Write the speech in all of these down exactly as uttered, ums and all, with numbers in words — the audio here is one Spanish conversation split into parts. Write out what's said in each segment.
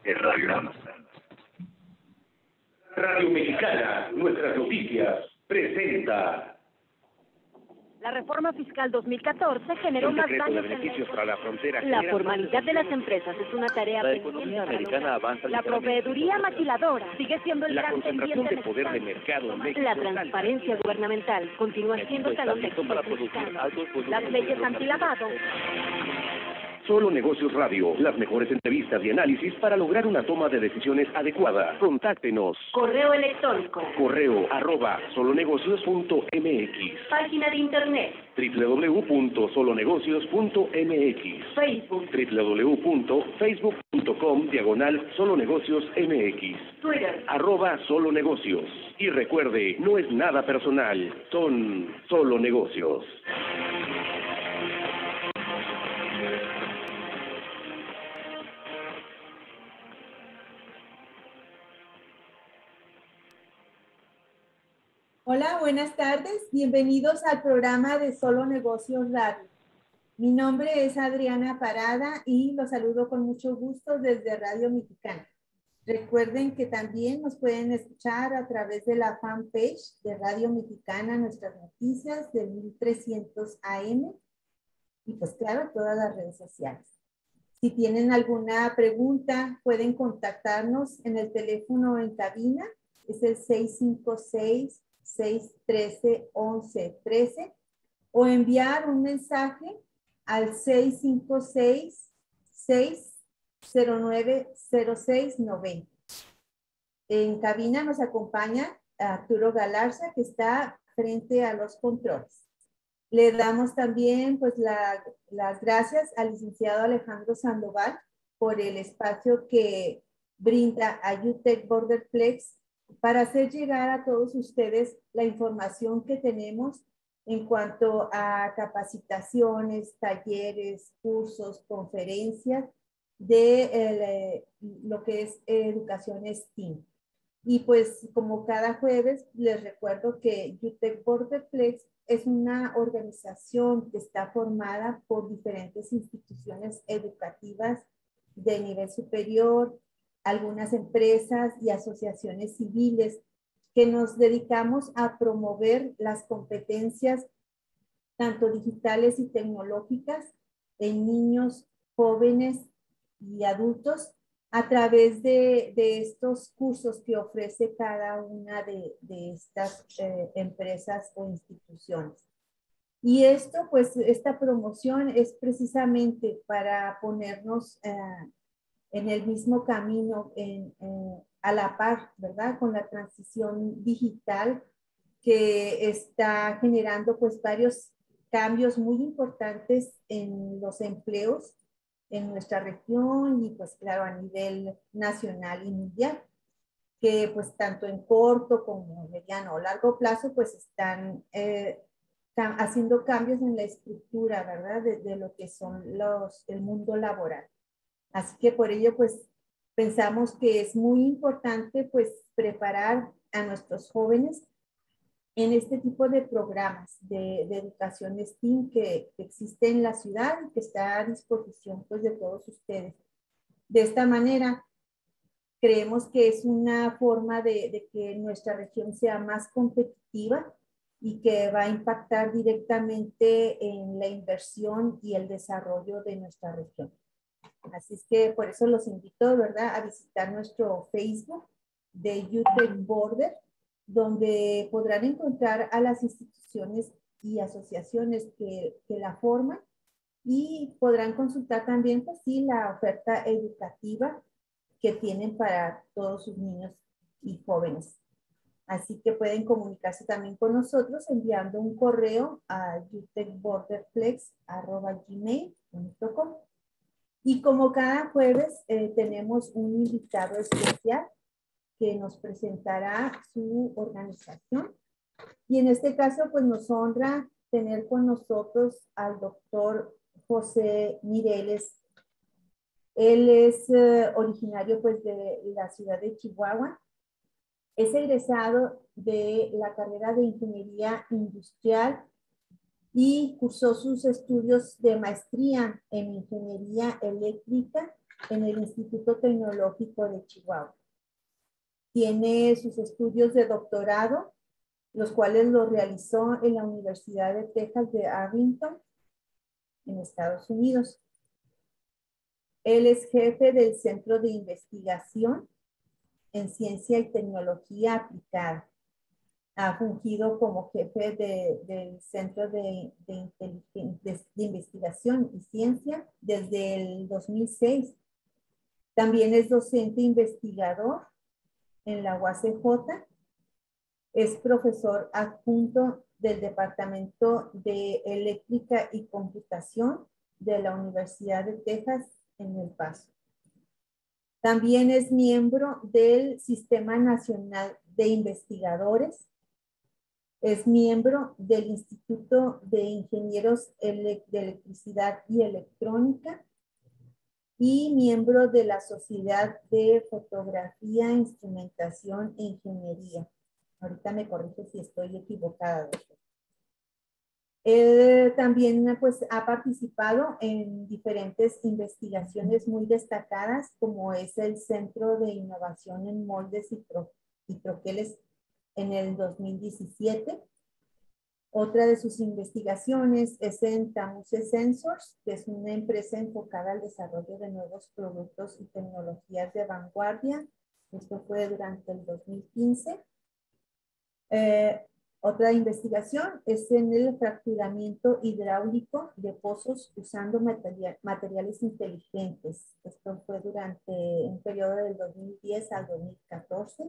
en Radio Amazon. Radio Mexicana, nuestras noticias, presenta. La reforma fiscal dos mil catorce generó más daños de beneficios para la frontera. La formalidad de las empresas es una tarea La economía americana avanza. La proveeduría maquiladora sigue siendo el La gran concentración pendiente de poder de mercado en México. La transparencia gubernamental continúa siendo talón de para producir altos volúmenes. Las leyes antilavado. Solo Negocios Radio, las mejores entrevistas y análisis para lograr una toma de decisiones adecuada. Contáctenos. Correo electrónico. Correo arroba solonegocios punto m x. Página de internet. doble u doble u doble u punto solonegocios punto m x. Facebook. doble u doble u doble u punto facebook punto com diagonal solonegocios m x. Twitter. Arroba solonegocios. Y recuerde, no es nada personal, son solo negocios. Hola, buenas tardes. Bienvenidos al programa de Solo Negocios Radio. Mi nombre es Adriana Parada y los saludo con mucho gusto desde Radio Mexicana. Recuerden que también nos pueden escuchar a través de la fanpage de Radio Mexicana, nuestras noticias de mil trescientos A M y pues claro, todas las redes sociales. Si tienen alguna pregunta, pueden contactarnos en el teléfono en cabina, es el seis cinco seis, seis uno tres, once trece o enviar un mensaje al seis cinco seis, seis cero nueve, cero seis nueve cero. En cabina nos acompaña Arturo Galarza, que está frente a los controles. Le damos también pues, la, las gracias al licenciado Alejandro Sandoval por el espacio que brinda a UTEC Borderplex para hacer llegar a todos ustedes la información que tenemos en cuanto a capacitaciones, talleres, cursos, conferencias de eh, lo que es educación STEAM. Y pues como cada jueves les recuerdo que UTEC Borderplex es una organización que está formada por diferentes instituciones educativas de nivel superior, algunas empresas y asociaciones civiles que nos dedicamos a promover las competencias tanto digitales y tecnológicas en niños, jóvenes y adultos a través de, de estos cursos que ofrece cada una de, de estas eh, empresas o instituciones. Y esto, pues, esta promoción es precisamente para ponernos eh, en el mismo camino, en, en, a la par, ¿verdad? Con la transición digital que está generando pues varios cambios muy importantes en los empleos en nuestra región y pues claro a nivel nacional y mundial, que pues tanto en corto como mediano o largo plazo pues están eh, haciendo cambios en la estructura, ¿verdad? De, de lo que son los, el mundo laboral. Así que por ello, pues, pensamos que es muy importante, pues, preparar a nuestros jóvenes en este tipo de programas de, de educación STEAM que, que existe en la ciudad y que está a disposición, pues, de todos ustedes. De esta manera, creemos que es una forma de, de que nuestra región sea más competitiva y que va a impactar directamente en la inversión y el desarrollo de nuestra región. Así es que por eso los invito, ¿verdad?, a visitar nuestro Facebook de UTEC Border, donde podrán encontrar a las instituciones y asociaciones que, que la forman y podrán consultar también, pues sí, la oferta educativa que tienen para todos sus niños y jóvenes. Así que pueden comunicarse también con nosotros enviando un correo a utecborderplex arroba gmail punto com. Y como cada jueves eh, tenemos un invitado especial que nos presentará su organización. Y en este caso, pues nos honra tener con nosotros al doctor José Mireles. Él es eh, originario pues de la ciudad de Chihuahua. Es egresado de la carrera de Ingeniería Industrial y cursó sus estudios de maestría en Ingeniería Eléctrica en el Instituto Tecnológico de Chihuahua. Tiene sus estudios de doctorado, los cuales los realizó en la Universidad de Texas de Arlington, en Estados Unidos. Él es jefe del Centro de Investigación en Ciencia y Tecnología Aplicada. Ha fungido como jefe de, del Centro de, de, de, de Investigación y Ciencia desde el dos mil seis. También es docente investigador en la U A C J. Es profesor adjunto del Departamento de Eléctrica y Computación de la Universidad de Texas en El Paso. También es miembro del Sistema Nacional de Investigadores. Es miembro del Instituto de Ingenieros de Electricidad y Electrónica y miembro de la Sociedad de Fotografía, Instrumentación e Ingeniería. Ahorita me corrige si estoy equivocada, doctor. Él también pues, ha participado en diferentes investigaciones muy destacadas, como es el Centro de Innovación en Moldes y, tro y Troqueles en el dos mil diecisiete. Otra de sus investigaciones es en Tamuse Sensors, que es una empresa enfocada al desarrollo de nuevos productos y tecnologías de vanguardia. Esto fue durante el dos mil quince. Eh, Otra investigación es en el fracturamiento hidráulico de pozos usando material, materiales inteligentes. Esto fue durante un periodo del dos mil diez al dos mil catorce.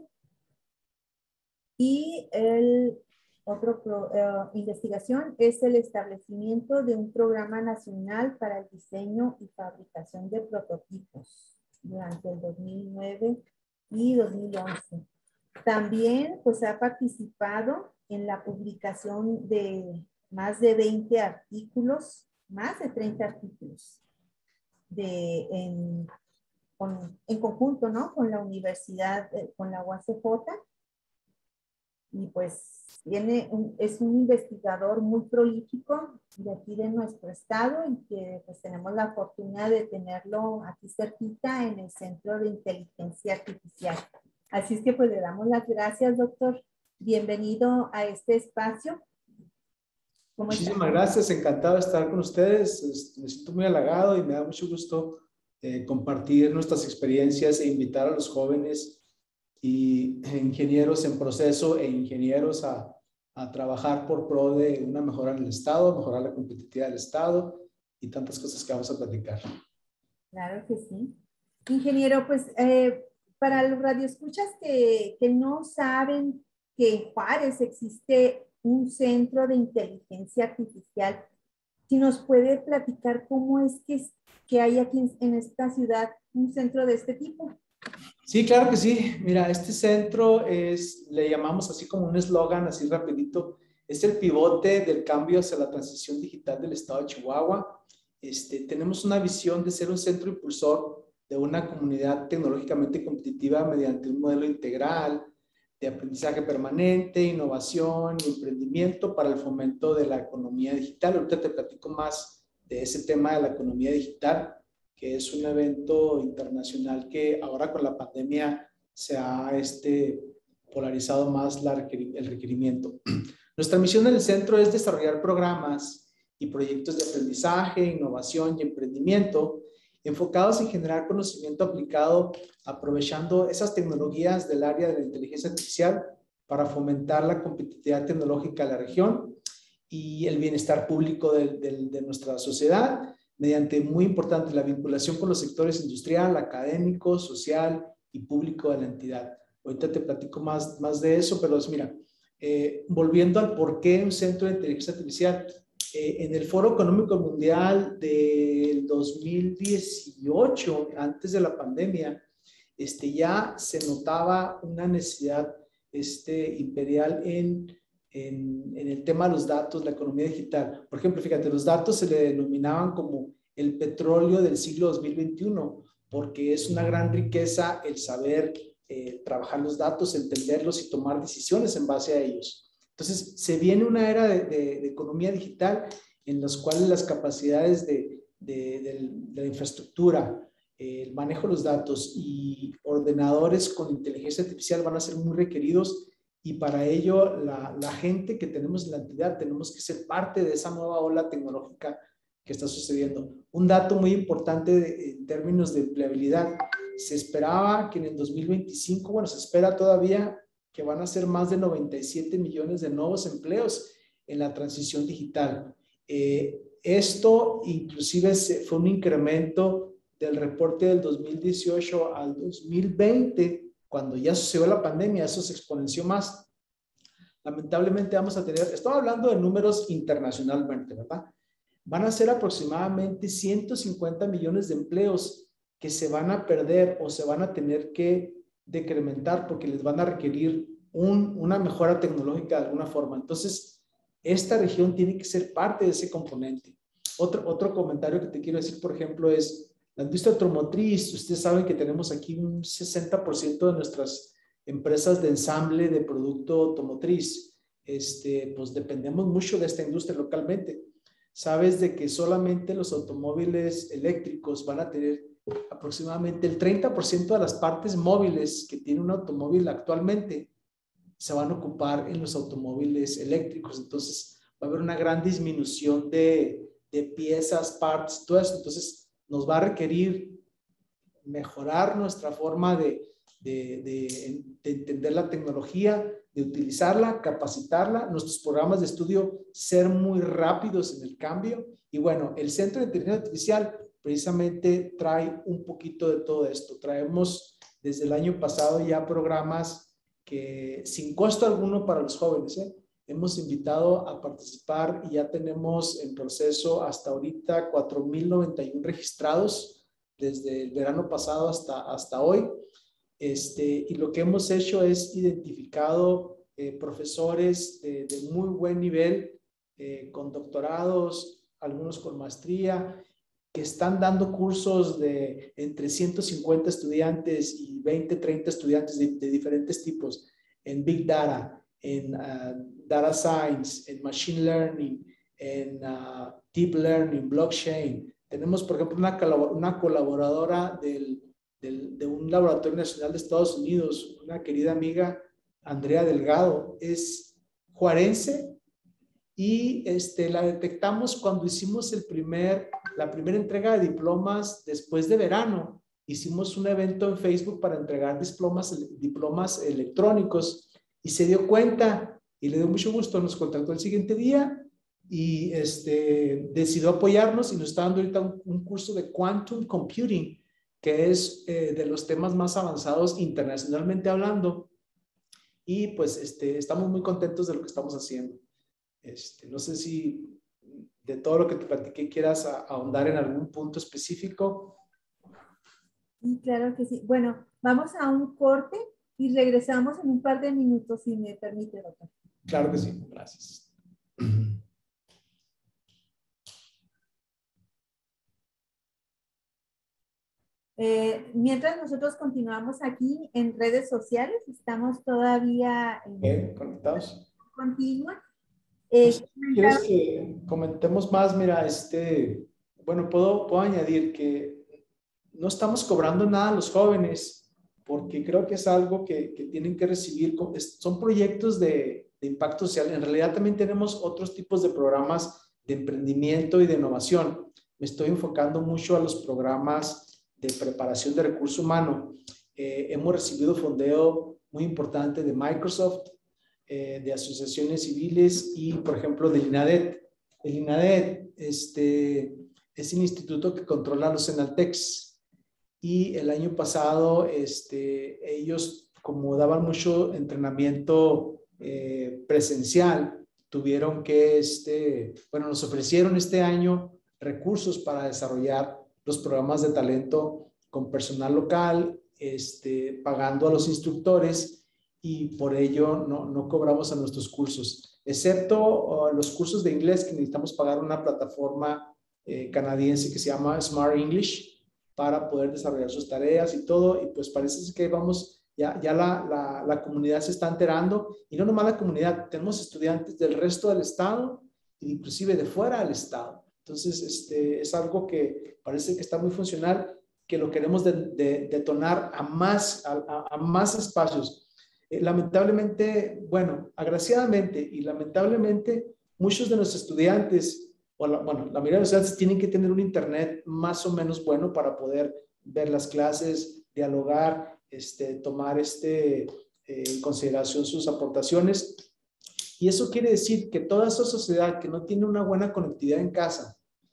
Y el otro pro, uh, investigación es el establecimiento de un programa nacional para el diseño y fabricación de prototipos durante el dos mil nueve y dos mil once. También pues ha participado en la publicación de más de veinte artículos, más de treinta artículos de, en, con, en conjunto, ¿no? Con la universidad, eh, con la U A C J. Y pues tiene un, es un investigador muy prolífico de aquí de nuestro estado y que pues tenemos la fortuna de tenerlo aquí cerquita en el Centro de Inteligencia Artificial. Así es que pues le damos las gracias, doctor. Bienvenido a este espacio. Muchísimas está? gracias, encantado de estar con ustedes. Me siento muy halagado y me da mucho gusto eh, compartir nuestras experiencias e invitar a los jóvenes y ingenieros en proceso e ingenieros a, a trabajar por pro de una mejora en el Estado, mejorar la competitividad del Estado y tantas cosas que vamos a platicar. Claro que sí. Ingeniero, pues eh, para los radioescuchas que, que no saben que en Juárez existe un centro de inteligencia artificial, si nos puede platicar cómo es que, que hay aquí en, en esta ciudad un centro de este tipo. Sí, claro que sí. Mira, este centro es, le llamamos así como un eslogan, así rapidito, es el pivote del cambio hacia la transición digital del estado de Chihuahua. Este, tenemos una visión de ser un centro impulsor de una comunidad tecnológicamente competitiva mediante un modelo integral de aprendizaje permanente, innovación y emprendimiento para el fomento de la economía digital. Ahorita te platico más de ese tema de la economía digital, que es un evento internacional que ahora con la pandemia se ha este, polarizado más la, el requerimiento. Nuestra misión en el centro es desarrollar programas y proyectos de aprendizaje, innovación y emprendimiento enfocados en generar conocimiento aplicado aprovechando esas tecnologías del área de la inteligencia artificial para fomentar la competitividad tecnológica de la región y el bienestar público de, de, de nuestra sociedad, mediante, muy importante, la vinculación con los sectores industrial, académico, social y público de la entidad. Ahorita te platico más, más de eso, pero es, mira, eh, volviendo al por qué un centro de inteligencia artificial, eh, en el Foro Económico Mundial del dos mil dieciocho, antes de la pandemia, este, ya se notaba una necesidad este, imperial en En, en el tema de los datos, la economía digital. Por ejemplo, fíjate, los datos se le denominaban como el petróleo del siglo dos mil veintiuno, porque es una gran riqueza el saber eh, trabajar los datos, entenderlos y tomar decisiones en base a ellos. Entonces, se viene una era de, de, de economía digital en las cuales las capacidades de, de, de, de la infraestructura, eh, el manejo de los datos y ordenadores con inteligencia artificial van a ser muy requeridos, y para ello la, la gente que tenemos en la entidad tenemos que ser parte de esa nueva ola tecnológica que está sucediendo. Un dato muy importante de, en términos de empleabilidad: se esperaba que en el dos mil veinticinco, bueno, se espera todavía que van a ser más de noventa y siete millones de nuevos empleos en la transición digital. Eh, esto inclusive se, fue un incremento del reporte del dos mil dieciocho al dos mil veinte, cuando ya sucedió la pandemia. Eso se exponenció más. Lamentablemente vamos a tener, estamos hablando de números internacionalmente, ¿verdad? Van a ser aproximadamente ciento cincuenta millones de empleos que se van a perder o se van a tener que decrementar porque les van a requerir un, una mejora tecnológica de alguna forma. Entonces, esta región tiene que ser parte de ese componente. Otro, otro comentario que te quiero decir, por ejemplo, es la industria automotriz. Ustedes saben que tenemos aquí un sesenta por ciento de nuestras empresas de ensamble de producto automotriz. Este, pues dependemos mucho de esta industria localmente. Sabes de que solamente los automóviles eléctricos van a tener aproximadamente el treinta por ciento de las partes móviles que tiene un automóvil actualmente se van a ocupar en los automóviles eléctricos. Entonces va a haber una gran disminución de, de piezas, partes, todo eso. Entonces nos va a requerir mejorar nuestra forma de, de, de, de entender la tecnología, de utilizarla, capacitarla, nuestros programas de estudio ser muy rápidos en el cambio. Y bueno, el Centro de Inteligencia Artificial precisamente trae un poquito de todo esto. Traemos desde el año pasado ya programas que sin costo alguno para los jóvenes, ¿eh? Hemos invitado a participar y ya tenemos en proceso hasta ahorita cuatro mil noventa y uno registrados desde el verano pasado hasta, hasta hoy. Este, y lo que hemos hecho es identificado eh, profesores de, de muy buen nivel, eh, con doctorados, algunos con maestría, que están dando cursos de entre ciento cincuenta estudiantes y veinte, treinta estudiantes de, de diferentes tipos, en Big Data, en uh, Data Science, en Machine Learning, en uh, Deep Learning, Blockchain. Tenemos, por ejemplo, una, una colaboradora del, del, de un laboratorio nacional de Estados Unidos, una querida amiga, Andrea Delgado, es juarense, y este, la detectamos cuando hicimos el primer, la primera entrega de diplomas después de verano. Hicimos un evento en Facebook para entregar diplomas, diplomas electrónicos, y se dio cuenta y le dio mucho gusto. Nos contactó el siguiente día y este, decidió apoyarnos, y nos está dando ahorita un, un curso de Quantum Computing, que es eh, de los temas más avanzados internacionalmente hablando. Y pues este, estamos muy contentos de lo que estamos haciendo. Este, no sé si de todo lo que te platiqué quieras a, ahondar en algún punto específico. Sí, claro que sí. Bueno, vamos a un corte y regresamos en un par de minutos, si me permite, doctor. Claro que sí, gracias. Eh, mientras nosotros continuamos aquí en redes sociales, estamos todavía en, ¿Eh? ¿Conectados? Continua. Eh, ¿Quieres que comentemos más? Mira, este, bueno, puedo, puedo añadir que no estamos cobrando nada a los jóvenes, porque creo que es algo que, que tienen que recibir. Son proyectos de, de impacto social. En realidad también tenemos otros tipos de programas de emprendimiento y de innovación. Me estoy enfocando mucho a los programas de preparación de recurso humano. Eh, hemos recibido fondeo muy importante de Microsoft, eh, de asociaciones civiles y, por ejemplo, del INADET. El INADET este, es el instituto que controla los Senaltecs, y el año pasado este, ellos, como daban mucho entrenamiento eh, presencial, tuvieron que, este, bueno, nos ofrecieron este año recursos para desarrollar los programas de talento con personal local, este, pagando a los instructores, y por ello no, no cobramos a nuestros cursos, excepto uh, los cursos de inglés, que necesitamos pagar una plataforma eh, canadiense que se llama Smart English para poder desarrollar sus tareas y todo. Y pues parece que vamos, ya, ya la, la, la comunidad se está enterando, y no nomás la comunidad, tenemos estudiantes del resto del estado e inclusive de fuera del estado. Entonces, este, es algo que parece que está muy funcional, que lo queremos de, de, detonar a más, a, a más espacios. Eh, lamentablemente, bueno, agraciadamente y lamentablemente, muchos de nuestros estudiantes, o la, bueno, la mayoría de los estudiantes tienen que tener un internet más o menos bueno para poder ver las clases, dialogar, este, tomar este, eh, en consideración sus aportaciones. Y eso quiere decir que toda esa sociedad que no tiene una buena conectividad en casa,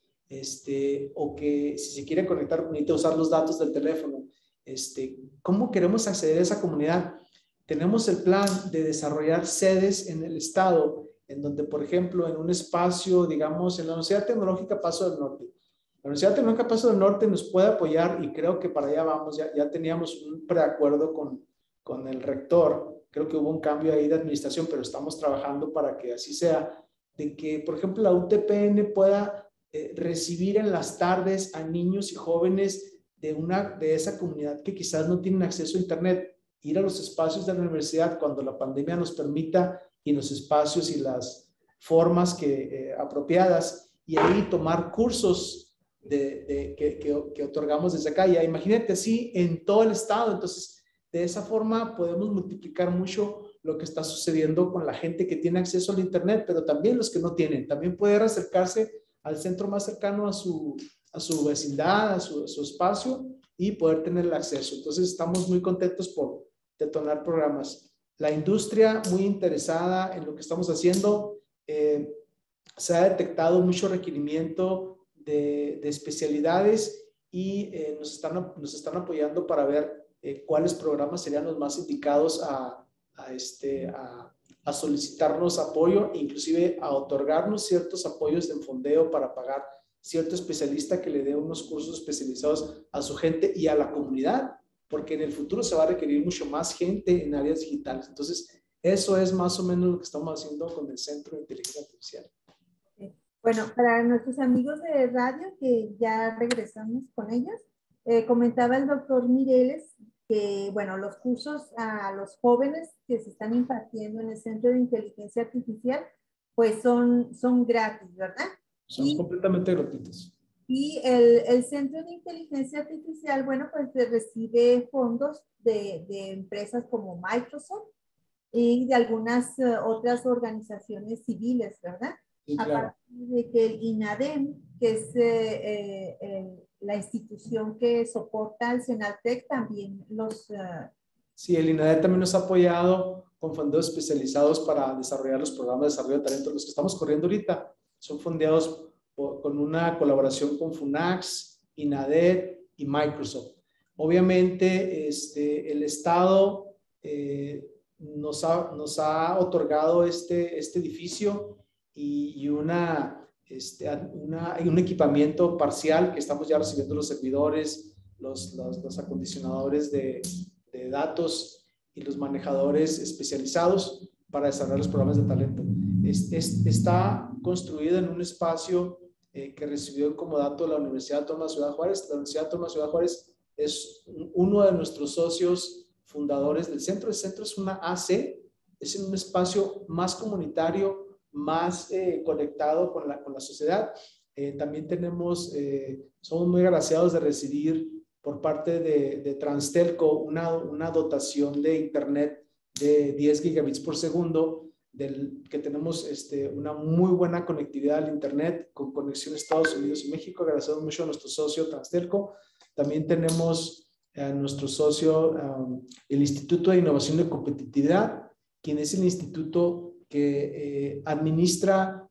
este, o que si se quiere conectar, necesita usar los datos del teléfono, este, ¿cómo queremos acceder a esa comunidad? Tenemos el plan de desarrollar sedes en el estado, en donde, por ejemplo, en un espacio, digamos, en la Universidad Tecnológica Paso del Norte. La Universidad Tecnológica Paso del Norte nos puede apoyar y creo que para allá vamos, ya, ya teníamos un preacuerdo con, con el rector. Creo que hubo un cambio ahí de administración, pero estamos trabajando para que así sea, de que, por ejemplo, la U T P N pueda eh, recibir en las tardes a niños y jóvenes de, una, de esa comunidad que quizás no tienen acceso a internet, ir a los espacios de la universidad cuando la pandemia nos permita y los espacios y las formas que, eh, apropiadas, y ahí tomar cursos de, de, que, que, que otorgamos desde acá. Ya imagínate así en todo el estado. Entonces, de esa forma podemos multiplicar mucho lo que está sucediendo con la gente que tiene acceso al internet, pero también los que no tienen. También poder acercarse al centro más cercano a su, a su vecindad, a su, a su espacio, y poder tener el acceso. Entonces, estamos muy contentos por detonar programas. La industria muy interesada en lo que estamos haciendo. Eh, se ha detectado mucho requerimiento de, de especialidades y eh, nos, están, nos están apoyando para ver eh, cuáles programas serían los más indicados a, a, este, a, a solicitarnos apoyo, inclusive a otorgarnos ciertos apoyos de fondeo para pagar cierto especialista que le dé unos cursos especializados a su gente y a la comunidad, porque en el futuro se va a requerir mucho más gente en áreas digitales. Entonces, eso es más o menos lo que estamos haciendo con el Centro de Inteligencia Artificial. Bueno, para nuestros amigos de radio, que ya regresamos con ellos, eh, comentaba el doctor Mireles que, bueno, los cursos a los jóvenes que se están impartiendo en el Centro de Inteligencia Artificial, pues son, son gratis, ¿verdad? Son y, completamente gratuitos. Y el, el Centro de Inteligencia Artificial, bueno, pues recibe fondos de, de empresas como Microsoft y de algunas uh, otras organizaciones civiles, ¿verdad? Sí, claro. Aparte de que el INADEM, que es eh, eh, la institución que soporta al Senaltec, también los... Uh, sí, el INADEM también nos ha apoyado con fondos especializados para desarrollar los programas de desarrollo de talento. Los que estamos corriendo ahorita son fondeados por, con una colaboración con FUNAX, INADEM y Microsoft. Obviamente, este, el Estado eh, nos, ha, nos ha otorgado este, este edificio y, y una, este, una, un equipamiento parcial que estamos ya recibiendo los servidores, los, los, los acondicionadores de, de datos y los manejadores especializados para desarrollar los programas de talento. Es, es, está construido en un espacio eh, que recibió como dato la Universidad Autónoma de Ciudad Juárez. La Universidad Autónoma de Ciudad Juárez es uno de nuestros socios fundadores del centro. El centro es una A C, es un espacio más comunitario, más eh, conectado con la, con la sociedad. Eh, también tenemos, eh, somos muy agraciados de recibir por parte de, de Transtelco una, una dotación de internet de diez gigabits por segundo, del, que tenemos este, una muy buena conectividad al internet con conexión a Estados Unidos y México. Agradecemos mucho a nuestro socio Transtelco. También tenemos a nuestro socio, um, el Instituto de Innovación y Competitividad, quien es el instituto que eh, administra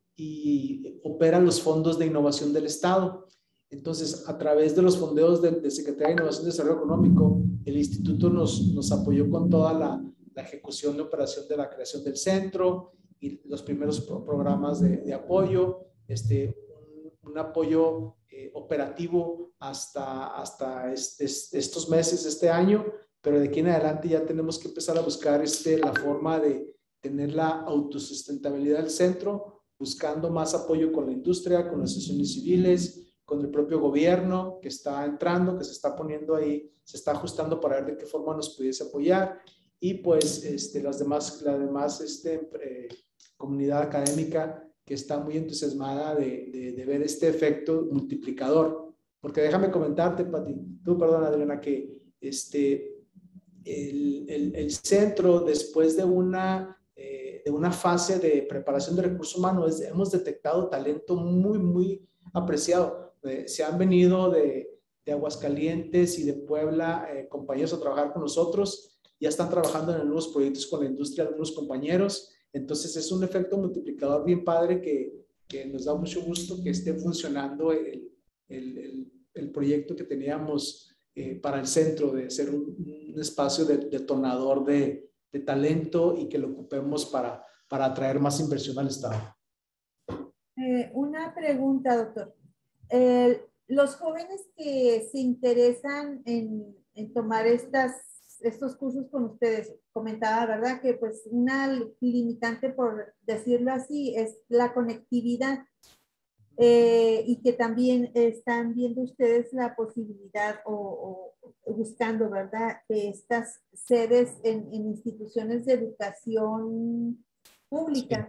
y opera los fondos de innovación del Estado. Entonces, a través de los fondeos de, de Secretaría de Innovación y Desarrollo Económico, el instituto nos, nos apoyó con toda la, la ejecución de operación de la creación del centro y los primeros pro, programas de, de apoyo, este, un, un apoyo eh, operativo hasta, hasta este, estos meses, este año, pero de aquí en adelante ya tenemos que empezar a buscar este, la forma de tener la autosustentabilidad del centro, buscando más apoyo con la industria, con las asociaciones civiles, con el propio gobierno que está entrando, que se está poniendo ahí, se está ajustando para ver de qué forma nos pudiese apoyar, y pues este, las demás, la demás este, eh, comunidad académica que está muy entusiasmada de, de, de ver este efecto multiplicador, Porque déjame comentarte, Pati, tú, perdón, Adriana, que este, el, el, el centro, después de una, eh, de una fase de preparación de recursos humanos, es, hemos detectado talento muy, muy apreciado. Eh, se han venido de, de Aguascalientes y de Puebla eh, compañeros a trabajar con nosotros, ya están trabajando en algunos proyectos con la industria, algunos compañeros. Entonces es un efecto multiplicador bien padre que, que nos da mucho gusto que esté funcionando el, el, el, el proyecto que teníamos eh, para el centro, de ser un, un espacio de, detonador de, de talento y que lo ocupemos para, para atraer más inversión al Estado. Eh, una pregunta, doctor. Eh, los jóvenes que se interesan en, en tomar estas, estos cursos con ustedes, comentaba, ¿verdad? Que pues una limitante, por decirlo así, es la conectividad. Eh, y que también están viendo ustedes la posibilidad o, o buscando, ¿verdad?, que estas sedes en, en instituciones de educación pública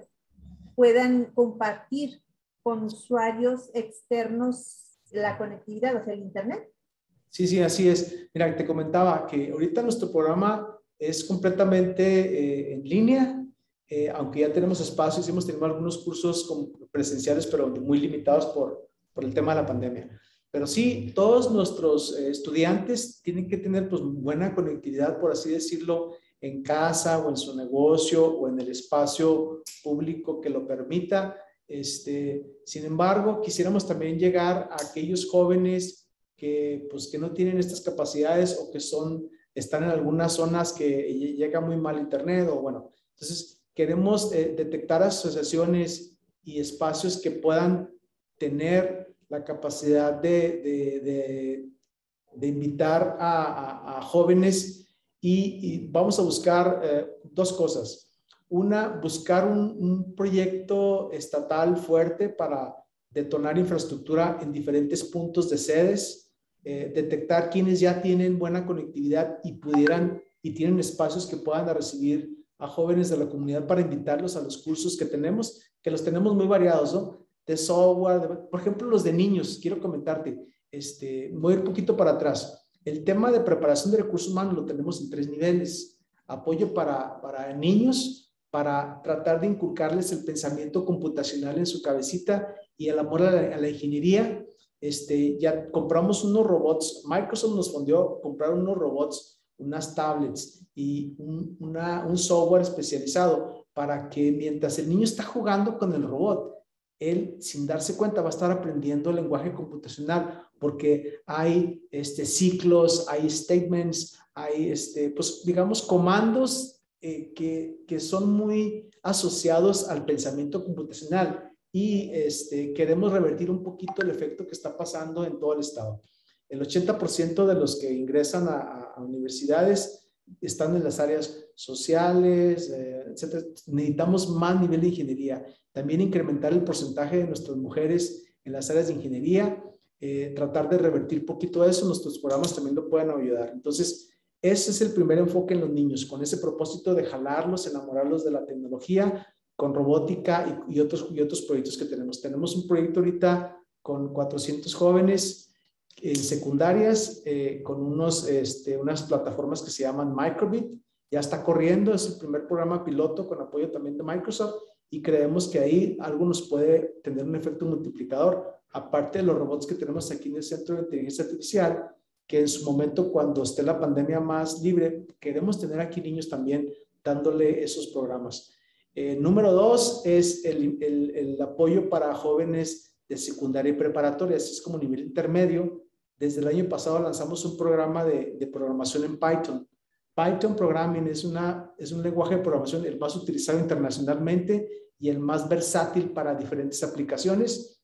puedan compartir con usuarios externos la conectividad, o sea, el Internet. Sí, sí, así es. Mira, te comentaba que ahorita nuestro programa es completamente eh, en línea. Eh, aunque ya tenemos espacios, hemos tenido algunos cursos presenciales, pero muy limitados por, por el tema de la pandemia. Pero sí, todos nuestros eh, estudiantes tienen que tener pues, buena conectividad, por así decirlo, en casa o en su negocio o en el espacio público que lo permita. Este, sin embargo, quisiéramos también llegar a aquellos jóvenes que, pues, que no tienen estas capacidades o que son, están en algunas zonas que llega muy mal internet o bueno, entonces queremos eh, detectar asociaciones y espacios que puedan tener la capacidad de, de, de, de invitar a, a, a jóvenes y, y vamos a buscar eh, dos cosas. Una, buscar un, un proyecto estatal fuerte para detonar infraestructura en diferentes puntos de sedes, eh, detectar quienes ya tienen buena conectividad y pudieran y tienen espacios que puedan recibir a jóvenes de la comunidad para invitarlos a los cursos que tenemos, que los tenemos muy variados, ¿no? De software, de, por ejemplo, los de niños, quiero comentarte, este, voy a ir un poquito para atrás. El tema de preparación de recursos humanos lo tenemos en tres niveles. Apoyo para, para niños, para tratar de inculcarles el pensamiento computacional en su cabecita y el amor a la, a la ingeniería. Este, ya compramos unos robots, Microsoft nos fundió comprar unos robots, unas tablets y un, una, un software especializado para que mientras el niño está jugando con el robot, él sin darse cuenta va a estar aprendiendo el lenguaje computacional porque hay este, ciclos, hay statements, hay este, pues digamos comandos eh, que, que son muy asociados al pensamiento computacional y este, queremos revertir un poquito el efecto que está pasando en todo el estado. El ochenta por ciento de los que ingresan a, a universidades están en las áreas sociales, eh, etcétera. Necesitamos más nivel de ingeniería. También incrementar el porcentaje de nuestras mujeres en las áreas de ingeniería, eh, tratar de revertir poquito eso. Nuestros programas también lo pueden ayudar. Entonces, ese es el primer enfoque en los niños, con ese propósito de jalarlos, enamorarlos de la tecnología, con robótica y, y, otros, y otros proyectos que tenemos. Tenemos un proyecto ahorita con cuatrocientos jóvenes en secundarias eh, con unos, este, unas plataformas que se llaman Microbit. Ya está corriendo, es el primer programa piloto con apoyo también de Microsoft y creemos que ahí algo nos puede tener un efecto multiplicador, aparte de los robots que tenemos aquí en el Centro de Inteligencia Artificial, que en su momento cuando esté la pandemia más libre, queremos tener aquí niños también dándole esos programas. Eh, número dos es el, el, el apoyo para jóvenes de secundaria y preparatoria, así es como nivel intermedio. Desde el año pasado lanzamos un programa de, de programación en Python. Python Programming es, una, es un lenguaje de programación el más utilizado internacionalmente y el más versátil para diferentes aplicaciones.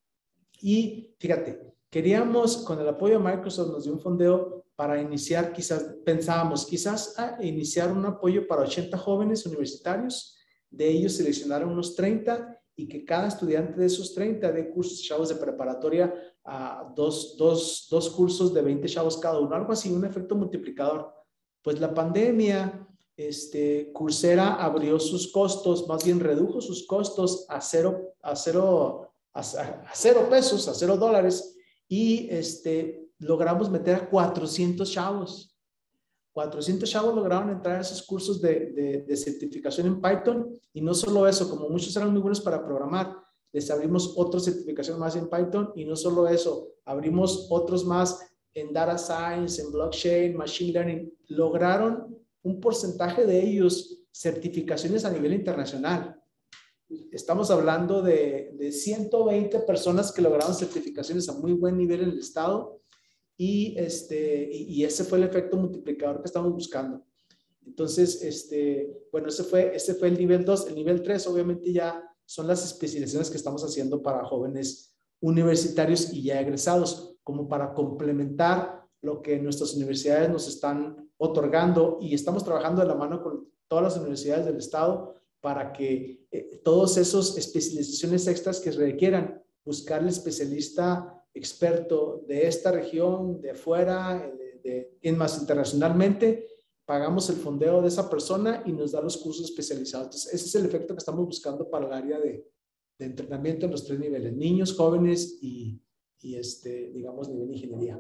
Y fíjate, queríamos, con el apoyo de Microsoft, nos dio un fondeo para iniciar, quizás, pensábamos, quizás a iniciar un apoyo para ochenta jóvenes universitarios. De ellos seleccionaron unos treinta y que cada estudiante de esos treinta dé cursos chavos de preparatoria a dos, dos, dos cursos de veinte chavos cada uno, algo así, un efecto multiplicador. Pues la pandemia, este, Coursera abrió sus costos, más bien redujo sus costos a cero, a cero, a, a cero pesos, a cero dólares, y este, logramos meter a cuatrocientos chavos. cuatrocientos chavos lograron entrar a esos cursos de, de, de certificación en Python, y no solo eso, como muchos eran muy buenos para programar, les abrimos otra certificación más en Python, y no solo eso, abrimos otros más en Data Science, en Blockchain, Machine Learning. Lograron un porcentaje de ellos certificaciones a nivel internacional. Estamos hablando de, de ciento veinte personas que lograron certificaciones a muy buen nivel en el estado, y, este, y, y ese fue el efecto multiplicador que estamos buscando. Entonces, este, bueno, ese fue, ese fue el nivel dos. El nivel tres obviamente ya son las especializaciones que estamos haciendo para jóvenes universitarios y ya egresados, como para complementar lo que nuestras universidades nos están otorgando, y estamos trabajando de la mano con todas las universidades del estado para que eh, todas esas especializaciones extras que requieran buscar el especialista experto de esta región, de fuera, de, de, en más internacionalmente, pagamos el fondeo de esa persona y nos da los cursos especializados. Entonces, ese es el efecto que estamos buscando para el área de, de entrenamiento en los tres niveles: niños, jóvenes y, y este, digamos, nivel de ingeniería.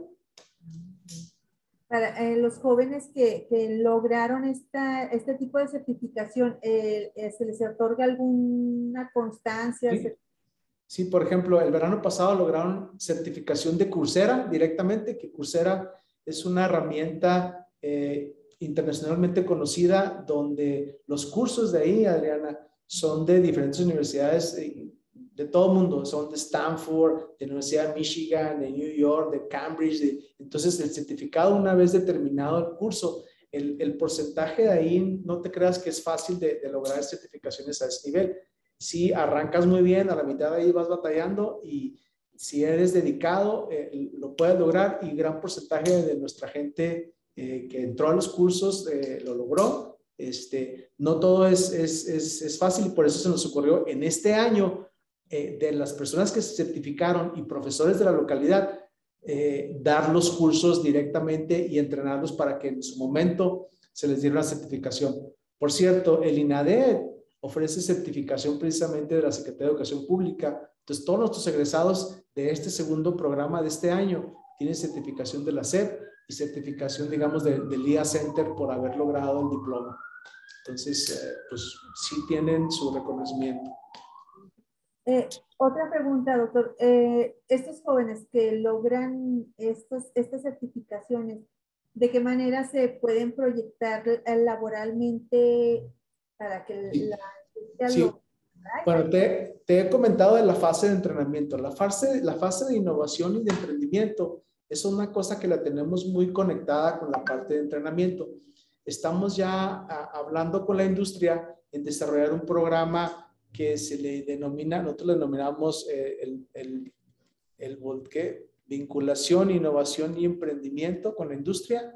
Para eh, los jóvenes que, que lograron esta, este tipo de certificación, eh, eh, ¿se les otorga alguna constancia? Sí. Sí, por ejemplo, el verano pasado lograron certificación de Coursera directamente, que Coursera es una herramienta eh, internacionalmente conocida, donde los cursos de ahí, Adriana, son de diferentes universidades eh, de todo el mundo. Son de Stanford, de la Universidad de Michigan, de New York, de Cambridge. De, entonces, el certificado, una vez determinado el curso, el, el porcentaje de ahí, no te creas que es fácil de, de lograr certificaciones a ese nivel. Si arrancas muy bien, a la mitad de ahí vas batallando, y si eres dedicado, eh, lo puedes lograr, y gran porcentaje de nuestra gente eh, que entró a los cursos eh, lo logró. Este, no todo es, es, es, es fácil, y por eso se nos ocurrió en este año, eh, de las personas que se certificaron y profesores de la localidad, eh, dar los cursos directamente y entrenarlos para que en su momento se les diera una certificación. Por cierto, el INADE ofrece certificación precisamente de la Secretaría de Educación Pública. Entonces, todos nuestros egresados de este segundo programa de este año tienen certificación de la S E P y certificación, digamos, de, del I A Center por haber logrado el diploma. Entonces, eh, pues sí tienen su reconocimiento. Eh, otra pregunta, doctor. Eh, estos jóvenes que logran estos, estas certificaciones, ¿de qué manera se pueden proyectar laboralmente para que Sí. la industria Sí. lo... Bueno, te, te he comentado de la fase de entrenamiento. La fase, la fase de innovación y de emprendimiento es una cosa que la tenemos muy conectada con la parte de entrenamiento. Estamos ya a, hablando con la industria en desarrollar un programa que se le denomina, nosotros le denominamos eh, el, el, el, el ¿qué? Vinculación, innovación y emprendimiento con la industria,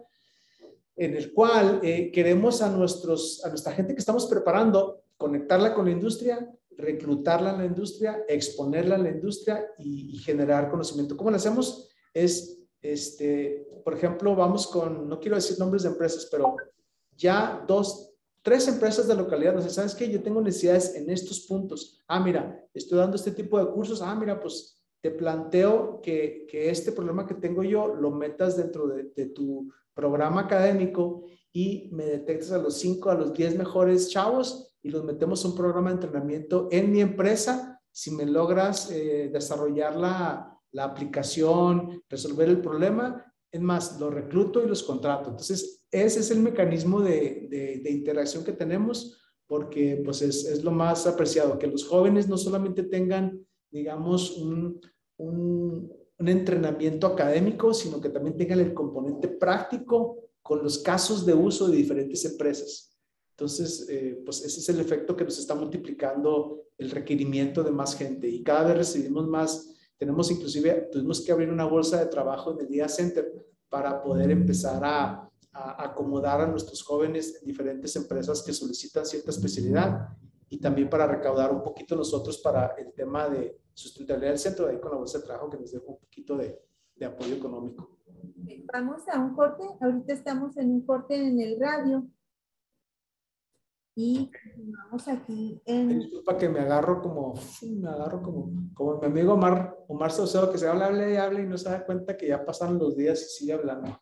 en el cual eh, queremos a, nuestros, a nuestra gente que estamos preparando, conectarla con la industria, reclutarla en la industria, exponerla en la industria y, y generar conocimiento. ¿Cómo lo hacemos? Es, este, por ejemplo, vamos con, no quiero decir nombres de empresas, pero ya dos, tres empresas de localidad nos dicen, ¿sabes qué? Yo tengo necesidades en estos puntos. Ah, mira, estoy dando este tipo de cursos. Ah, mira, pues te planteo que, que este problema que tengo yo lo metas dentro de, de tu programa académico y me detectas a los cinco, a los diez mejores chavos y los metemos a un programa de entrenamiento en mi empresa. Si me logras eh, desarrollar la, la aplicación, resolver el problema, es más, los recluto y los contrato. Entonces, ese es el mecanismo de, de, de interacción que tenemos, porque pues es, es lo más apreciado, que los jóvenes no solamente tengan, digamos, un, un, un entrenamiento académico, sino que también tengan el componente práctico con los casos de uso de diferentes empresas. Entonces, eh, pues ese es el efecto que nos está multiplicando el requerimiento de más gente, y cada vez recibimos más. Tenemos inclusive, tuvimos que abrir una bolsa de trabajo en el I A Center para poder empezar a, a acomodar a nuestros jóvenes en diferentes empresas que solicitan cierta especialidad, y también para recaudar un poquito nosotros para el tema de sustentabilidad del centro, de ahí con la bolsa de trabajo que nos deja un poquito de, de apoyo económico. Vamos a un corte. Ahorita estamos en un corte en el radio. y vamos aquí en... Disculpa que me agarro como, me agarro como, como mi amigo Omar, Omar Saucedo, que se habla, habla y habla y no se da cuenta que ya pasaron los días y sigue hablando.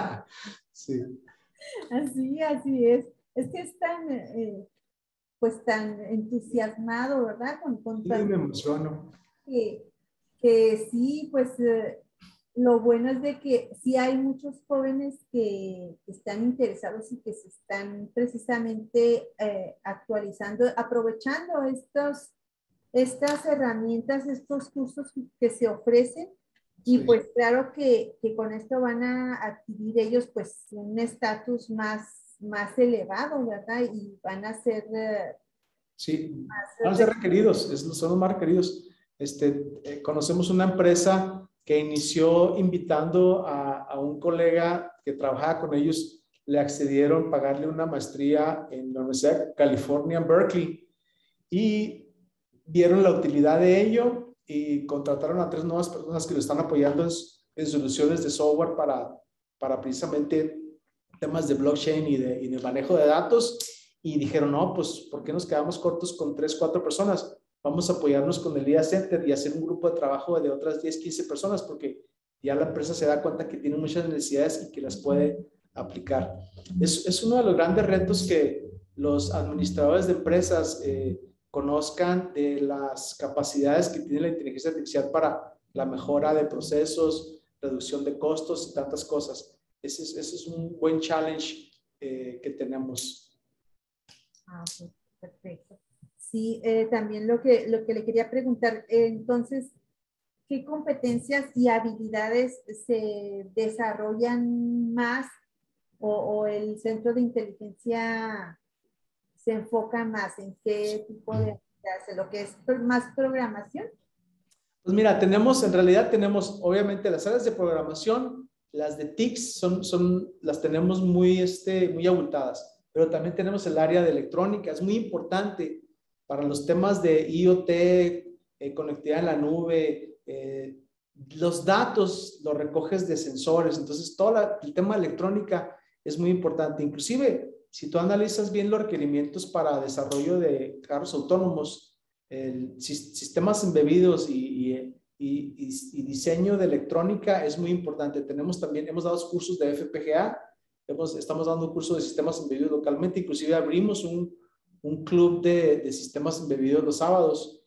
Sí. Así, así es. Es que es tan, eh, pues tan entusiasmado, ¿verdad? Con, con Sí, tan- me emociono. que, que sí, pues eh, lo bueno es de que sí hay muchos jóvenes que están interesados y que se están precisamente eh, actualizando, aprovechando estos, estas herramientas, estos cursos que se ofrecen. Y Sí. pues claro que, que con esto van a adquirir ellos pues un estatus más, más elevado, ¿verdad? Y van a ser eh, Sí, van a más... ser requeridos, es- son los más requeridos. Este, eh, conocemos una empresa que inició invitando a, a un colega que trabajaba con ellos, le accedieron pagarle una maestría en la Universidad de California en Berkeley y vieron la utilidad de ello y contrataron a tres nuevas personas que lo están apoyando en, en soluciones de software para, para precisamente temas de blockchain y de, y de manejo de datos. Y dijeron, no, pues, ¿por qué nos quedamos cortos con tres, cuatro personas? Vamos a apoyarnos con el I A Center y hacer un grupo de trabajo de otras diez, quince personas, porque ya la empresa se da cuenta que tiene muchas necesidades y que las puede aplicar. Es, es uno de los grandes retos que los administradores de empresas eh, conozcan de las capacidades que tiene la inteligencia artificial para la mejora de procesos, reducción de costos y tantas cosas. Ese es, ese es un buen challenge eh, que tenemos. Ah, ok, perfecto. Sí, eh, también lo que, lo que le quería preguntar, eh, entonces, ¿qué competencias y habilidades se desarrollan más o, o el centro de inteligencia se enfoca más en qué tipo de actividades, lo que es más programación? Pues mira, tenemos, en realidad tenemos, obviamente, las áreas de programación, las de T I C son, son, las tenemos muy, este, muy abultadas, pero también tenemos el área de electrónica, es muy importante para los temas de I O T, eh, conectividad en la nube, eh, los datos los recoges de sensores, entonces todo la, el tema de electrónica es muy importante. Inclusive, si tú analizas bien los requerimientos para desarrollo de carros autónomos, el, sistemas embebidos y, y, y, y diseño de electrónica es muy importante. Tenemos también, hemos dado cursos de F P G A, hemos, estamos dando cursos de sistemas embebidos localmente, inclusive abrimos un, un club de, de sistemas embebidos los sábados,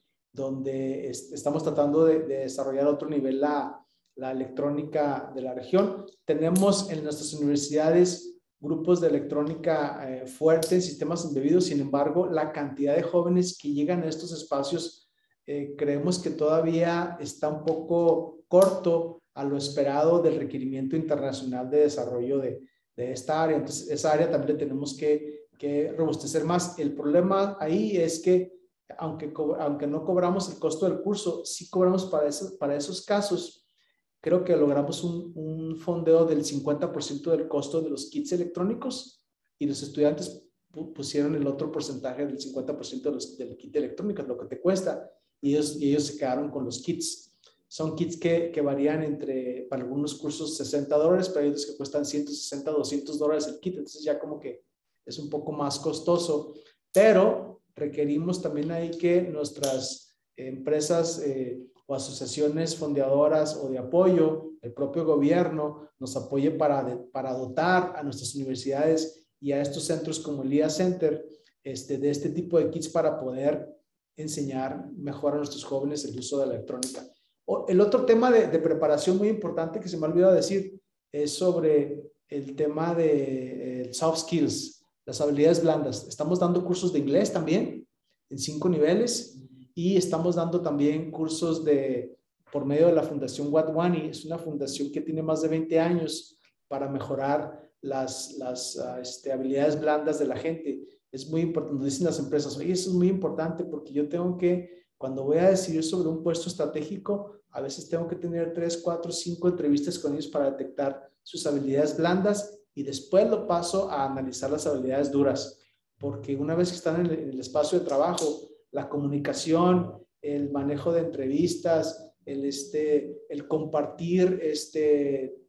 donde est estamos tratando de, de desarrollar a otro nivel la, la electrónica de la región. Tenemos en nuestras universidades grupos de electrónica eh, fuerte en sistemas embebidos. Sin embargo, la cantidad de jóvenes que llegan a estos espacios eh, creemos que todavía está un poco corto a lo esperado del requerimiento internacional de desarrollo de, de esta área. Entonces, esa área también le tenemos que, que robustecer más. El problema ahí es que aunque, aunque no cobramos el costo del curso, sí cobramos para, eso, para esos casos. Creo que logramos un, un fondeo del cincuenta por ciento del costo de los kits electrónicos y los estudiantes pusieron el otro porcentaje del cincuenta por ciento de los, del kit electrónico, lo que te cuesta, y ellos, y ellos se quedaron con los kits. Son kits que, que varían entre, para algunos cursos, sesenta dólares, pero hay otros que cuestan ciento sesenta, doscientos dólares el kit, entonces ya como que es un poco más costoso, pero requerimos también ahí que nuestras empresas eh, o asociaciones fondeadoras o de apoyo, el propio gobierno nos apoye para, de, para dotar a nuestras universidades y a estos centros como el I A Center este, de este tipo de kits para poder enseñar mejor a nuestros jóvenes el uso de la electrónica. O, el otro tema de, de preparación muy importante que se me ha olvidado decir es sobre el tema de eh, soft skills, las habilidades blandas. Estamos dando cursos de inglés también en cinco niveles y estamos dando también cursos de, por medio de la Fundación Watwani. Es una fundación que tiene más de veinte años para mejorar las, las uh, este, habilidades blandas de la gente. Es muy importante, dicen las empresas, oye, eso es muy importante porque yo tengo que, cuando voy a decidir sobre un puesto estratégico, a veces tengo que tener tres, cuatro, cinco entrevistas con ellos para detectar sus habilidades blandas y después lo paso a analizar las habilidades duras, porque una vez que están en el, en el espacio de trabajo, la comunicación, el manejo de entrevistas, el, este, el compartir este,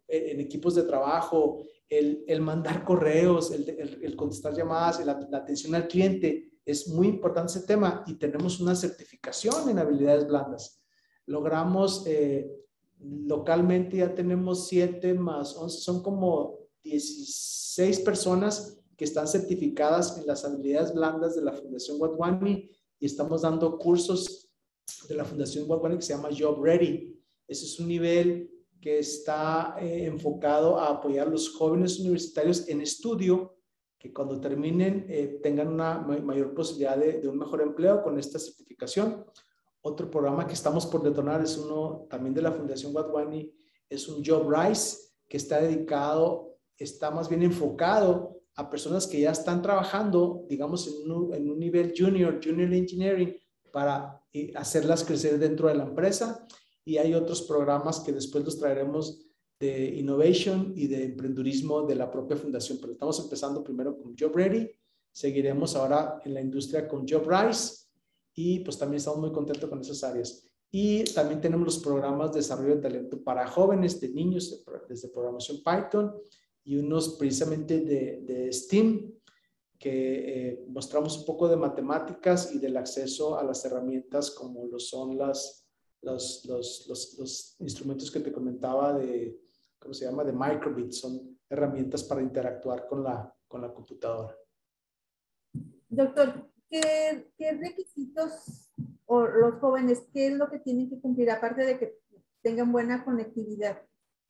en equipos de trabajo, el, el mandar correos, el, el, el contestar llamadas, la, la atención al cliente. Es muy importante ese tema y tenemos una certificación en habilidades blandas. Logramos, eh, localmente ya tenemos siete más once, son como dieciséis personas que están certificadas en las habilidades blandas de la Fundación Watwani y estamos dando cursos de la Fundación Watwani que se llama Job Ready. Ese es un nivel que está eh, enfocado a apoyar a los jóvenes universitarios en estudio que cuando terminen eh, tengan una ma mayor posibilidad de, de un mejor empleo con esta certificación. Otro programa que estamos por detonar es uno también de la Fundación Watwani, es un Job Rise que está dedicado, está más bien enfocado a personas que ya están trabajando, digamos, en un, en un nivel junior, junior engineering, para eh, hacerlas crecer dentro de la empresa. Y hay otros programas que después los traeremos de innovation y de emprendurismo de la propia fundación. Pero estamos empezando primero con Job Ready, seguiremos ahora en la industria con Job Rise y pues también estamos muy contentos con esas áreas. Y también tenemos los programas de desarrollo de talento para jóvenes, de niños, desde programación Python y unos precisamente de, de STEAM, que eh, mostramos un poco de matemáticas y del acceso a las herramientas como lo son las, los, los, los, los instrumentos que te comentaba de, ¿cómo se llama? De microbit, son herramientas para interactuar con la, con la computadora. Doctor, ¿qué, qué requisitos o los jóvenes, qué es lo que tienen que cumplir aparte de que tengan buena conectividad?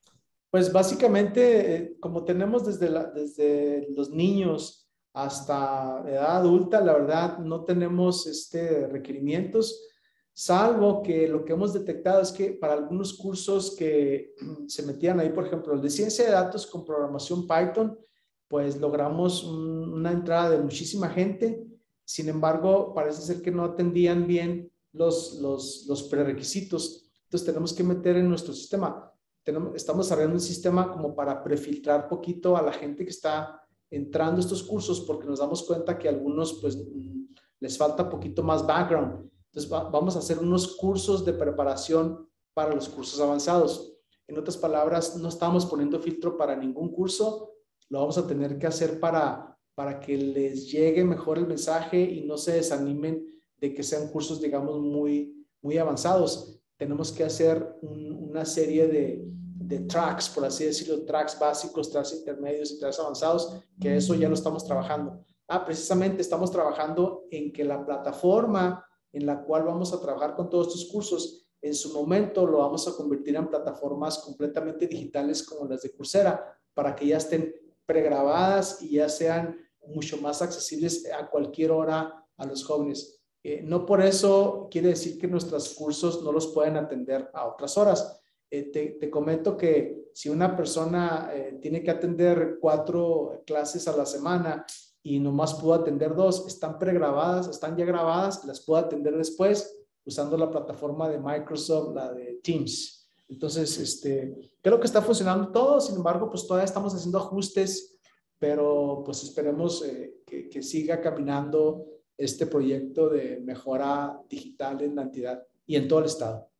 Pues básicamente, eh, como tenemos desde, la, desde los niños hasta edad adulta, la verdad no tenemos este, requerimientos, salvo que lo que hemos detectado es que para algunos cursos que se metían ahí, por ejemplo, el de ciencia de datos con programación Python, pues logramos un, una entrada de muchísima gente. Sin embargo, parece ser que no atendían bien los, los, los prerequisitos. Entonces tenemos que meter en nuestro sistema. Tenemos, estamos desarrollando un sistema como para prefiltrar poquito a la gente que está entrando a estos cursos, porque nos damos cuenta que a algunos pues les falta poquito más background. Entonces va, vamos a hacer unos cursos de preparación para los cursos avanzados. En otras palabras, no estamos poniendo filtro para ningún curso, lo vamos a tener que hacer para, para que les llegue mejor el mensaje y no se desanimen de que sean cursos, digamos, muy, muy avanzados. Tenemos que hacer un, una serie de, de tracks, por así decirlo, tracks básicos, tracks intermedios y tracks avanzados, que eso ya lo estamos trabajando. Ah, precisamente estamos trabajando en que la plataforma en la cual vamos a trabajar con todos estos cursos, en su momento lo vamos a convertir en plataformas completamente digitales como las de Coursera, para que ya estén pregrabadas y ya sean mucho más accesibles a cualquier hora a los jóvenes. Eh, no por eso quiere decir que nuestros cursos no los pueden atender a otras horas. Eh, te, te comento que si una persona eh, tiene que atender cuatro clases a la semana y nomás puedo atender dos, están pregrabadas, están ya grabadas, las puedo atender después usando la plataforma de Microsoft, la de Teams. Entonces, este, creo que está funcionando todo, sin embargo, pues todavía estamos haciendo ajustes, pero pues esperemos eh, que, que siga caminando este proyecto de mejora digital en la entidad y en todo el estado.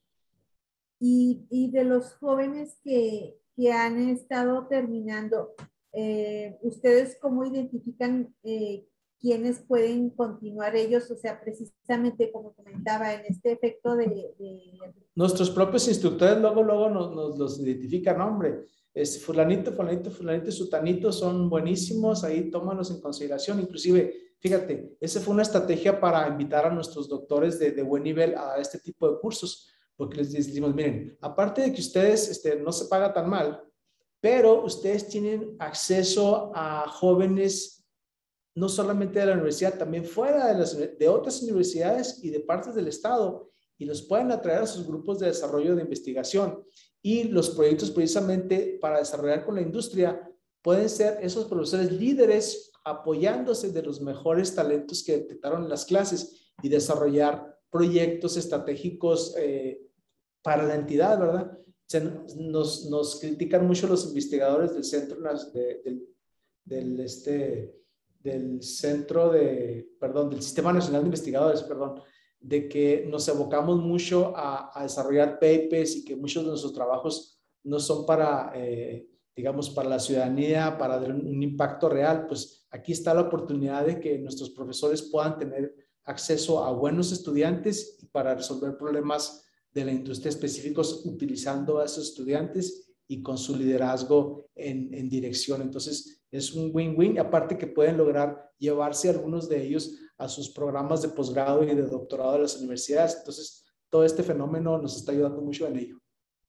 Y, y de los jóvenes que, que han estado terminando, Eh, ¿ustedes cómo identifican eh, quiénes pueden continuar ellos? O sea, precisamente como comentaba, en este efecto de... de... Nuestros propios instructores luego, luego nos, nos los identifican, hombre, es fulanito, fulanito, fulanito y sutanito son buenísimos, ahí tómanos en consideración. Inclusive, fíjate, esa fue una estrategia para invitar a nuestros doctores de, de buen nivel a este tipo de cursos, porque les decimos, miren, aparte de que ustedes este, no se paga tan mal, pero ustedes tienen acceso a jóvenes no solamente de la universidad, también fuera de, las, de otras universidades y de partes del estado, y los pueden atraer a sus grupos de desarrollo de investigación. Y los proyectos precisamente para desarrollar con la industria pueden ser esos profesores líderes apoyándose de los mejores talentos que detectaron en las clases y desarrollar proyectos estratégicos eh, para la entidad, ¿verdad? Se, nos, nos critican mucho los investigadores del centro de, del, del, este, del centro de, perdón, del Sistema Nacional de Investigadores, perdón, de que nos evocamos mucho a, a desarrollar papers y que muchos de nuestros trabajos no son para, eh, digamos, para la ciudadanía, para dar un, un impacto real, pues aquí está la oportunidad de que nuestros profesores puedan tener acceso a buenos estudiantes y para resolver problemas de la industria específicos utilizando a esos estudiantes y con su liderazgo en, en dirección. Entonces, es un win-win, aparte que pueden lograr llevarse algunos de ellos a sus programas de posgrado y de doctorado de las universidades. Entonces, todo este fenómeno nos está ayudando mucho en ello.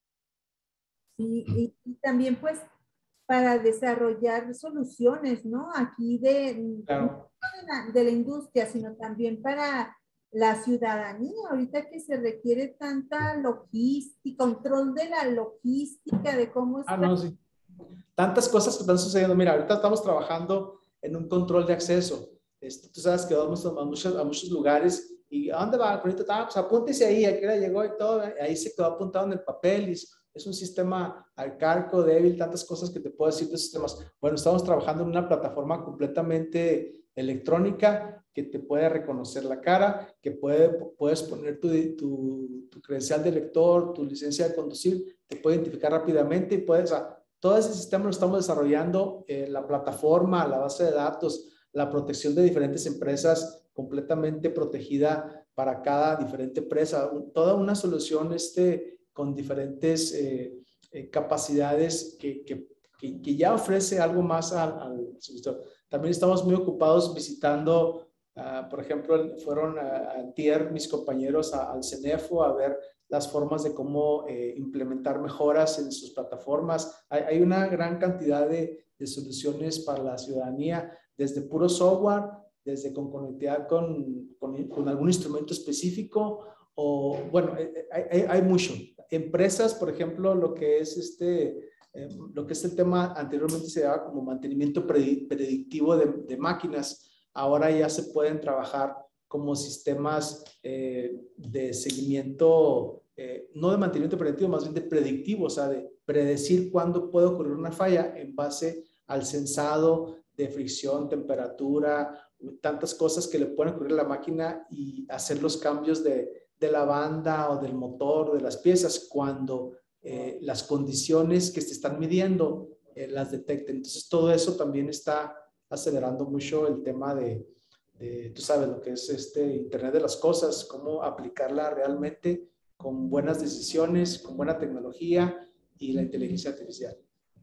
Sí, y, y también pues para desarrollar soluciones, ¿no? Aquí de, Claro. no de, la, de la industria, sino también para la ciudadanía, ahorita que se requiere tanta logística, control de la logística, de cómo está. Ah, no, sí. Tantas cosas que están sucediendo. Mira, ahorita estamos trabajando en un control de acceso. Este, tú sabes que vamos a muchos, a muchos lugares y ¿a dónde va? Ahorita, ah, pues apúntese ahí, a qué hora llegó y todo. Ahí se quedó apuntado en el papel y es un sistema arcaico, débil, tantas cosas que te puedo decir de sistemas. Bueno, estamos trabajando en una plataforma completamente electrónica que te puede reconocer la cara, que puede, puedes poner tu, tu, tu credencial de lector, tu licencia de conducir, te puede identificar rápidamente y puedes, o sea, todo ese sistema lo estamos desarrollando, eh, la plataforma, la base de datos, la protección de diferentes empresas completamente protegida para cada diferente empresa, toda una solución este, con diferentes eh, eh, capacidades que, que, que, que ya ofrece algo más al, al sector. También estamos muy ocupados visitando, uh, por ejemplo, fueron a, a Tier mis compañeros a, al CENEFO a ver las formas de cómo eh, implementar mejoras en sus plataformas. Hay, hay una gran cantidad de, de soluciones para la ciudadanía, desde puro software, desde con conectividad con, con, con algún instrumento específico, o bueno, hay, hay, hay mucho. Empresas, por ejemplo, lo que es este, eh, lo que es el tema anteriormente se daba como mantenimiento predictivo de, de máquinas, ahora ya se pueden trabajar como sistemas eh, de seguimiento, eh, no de mantenimiento predictivo, más bien de predictivo, o sea, de predecir cuándo puede ocurrir una falla en base al sensado de fricción, temperatura, tantas cosas que le pueden ocurrir a la máquina y hacer los cambios de, de la banda o del motor, de las piezas, cuando eh, las condiciones que se están midiendo eh, las detecten. Entonces, todo eso también está acelerando mucho el tema de, de, tú sabes, lo que es este Internet de las cosas, cómo aplicarla realmente con buenas decisiones, con buena tecnología y la inteligencia artificial.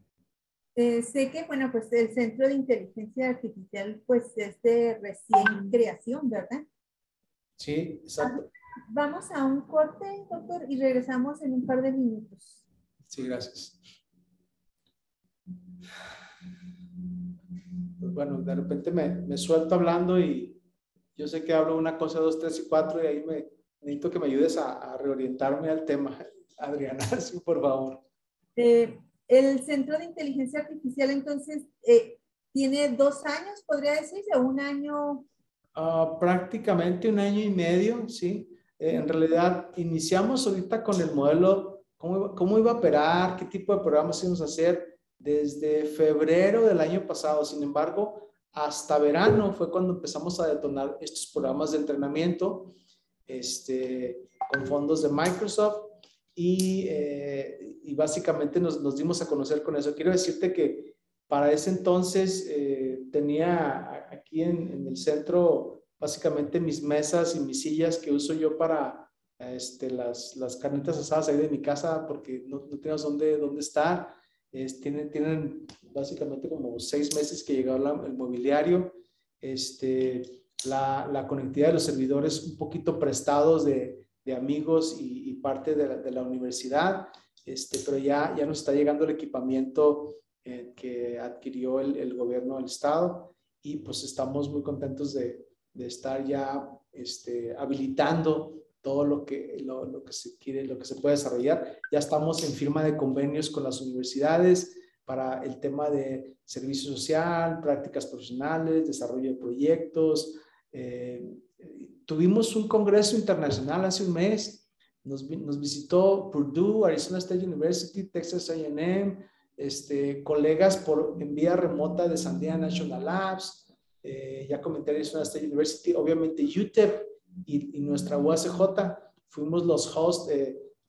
Eh, sé que, bueno, pues el Centro de Inteligencia Artificial, pues es de recién creación, ¿verdad? Sí, exacto. Vamos a un corte, doctor, y regresamos en un par de minutos. Sí, gracias. Pues bueno, de repente me, me suelto hablando y yo sé que hablo una cosa, dos, tres y cuatro y ahí me necesito que me ayudes a, a reorientarme al tema, Adriana, sí, por favor. Eh, el Centro de Inteligencia Artificial, entonces, eh, ¿tiene dos años, podría decirse, o un año? Uh, prácticamente un año y medio, sí. Eh, en realidad, iniciamos ahorita con el modelo, cómo, cómo iba a operar, qué tipo de programas íbamos a hacer desde febrero del año pasado. Sin embargo, hasta verano fue cuando empezamos a detonar estos programas de entrenamiento este, con fondos de Microsoft. Y, eh, y básicamente nos, nos dimos a conocer con eso. Quiero decirte que para ese entonces eh, tenía aquí en, en el centro básicamente mis mesas y mis sillas que uso yo para este, las, las carnitas asadas ahí de mi casa porque no, no teníamos dónde, dónde estar. Es, tienen, tienen básicamente como seis meses que llegó la, el mobiliario. Este, la, la conectividad de los servidores un poquito prestados de de amigos y, y parte de la, de la universidad, este, pero ya, ya nos está llegando el equipamiento eh, que adquirió el, el gobierno del estado y pues estamos muy contentos de, de estar ya este, habilitando todo lo que, lo, lo que se quiere, lo que se puede desarrollar. Ya estamos en firma de convenios con las universidades para el tema de servicio social, prácticas profesionales, desarrollo de proyectos. Eh, tuvimos un congreso internacional hace un mes, nos, nos visitó Purdue, Arizona State University, Texas A and M, este, colegas por, en vía remota de Sandia National Labs, eh, ya comenté Arizona State University, obviamente U T E P y, y nuestra U A C J, fuimos los hosts de,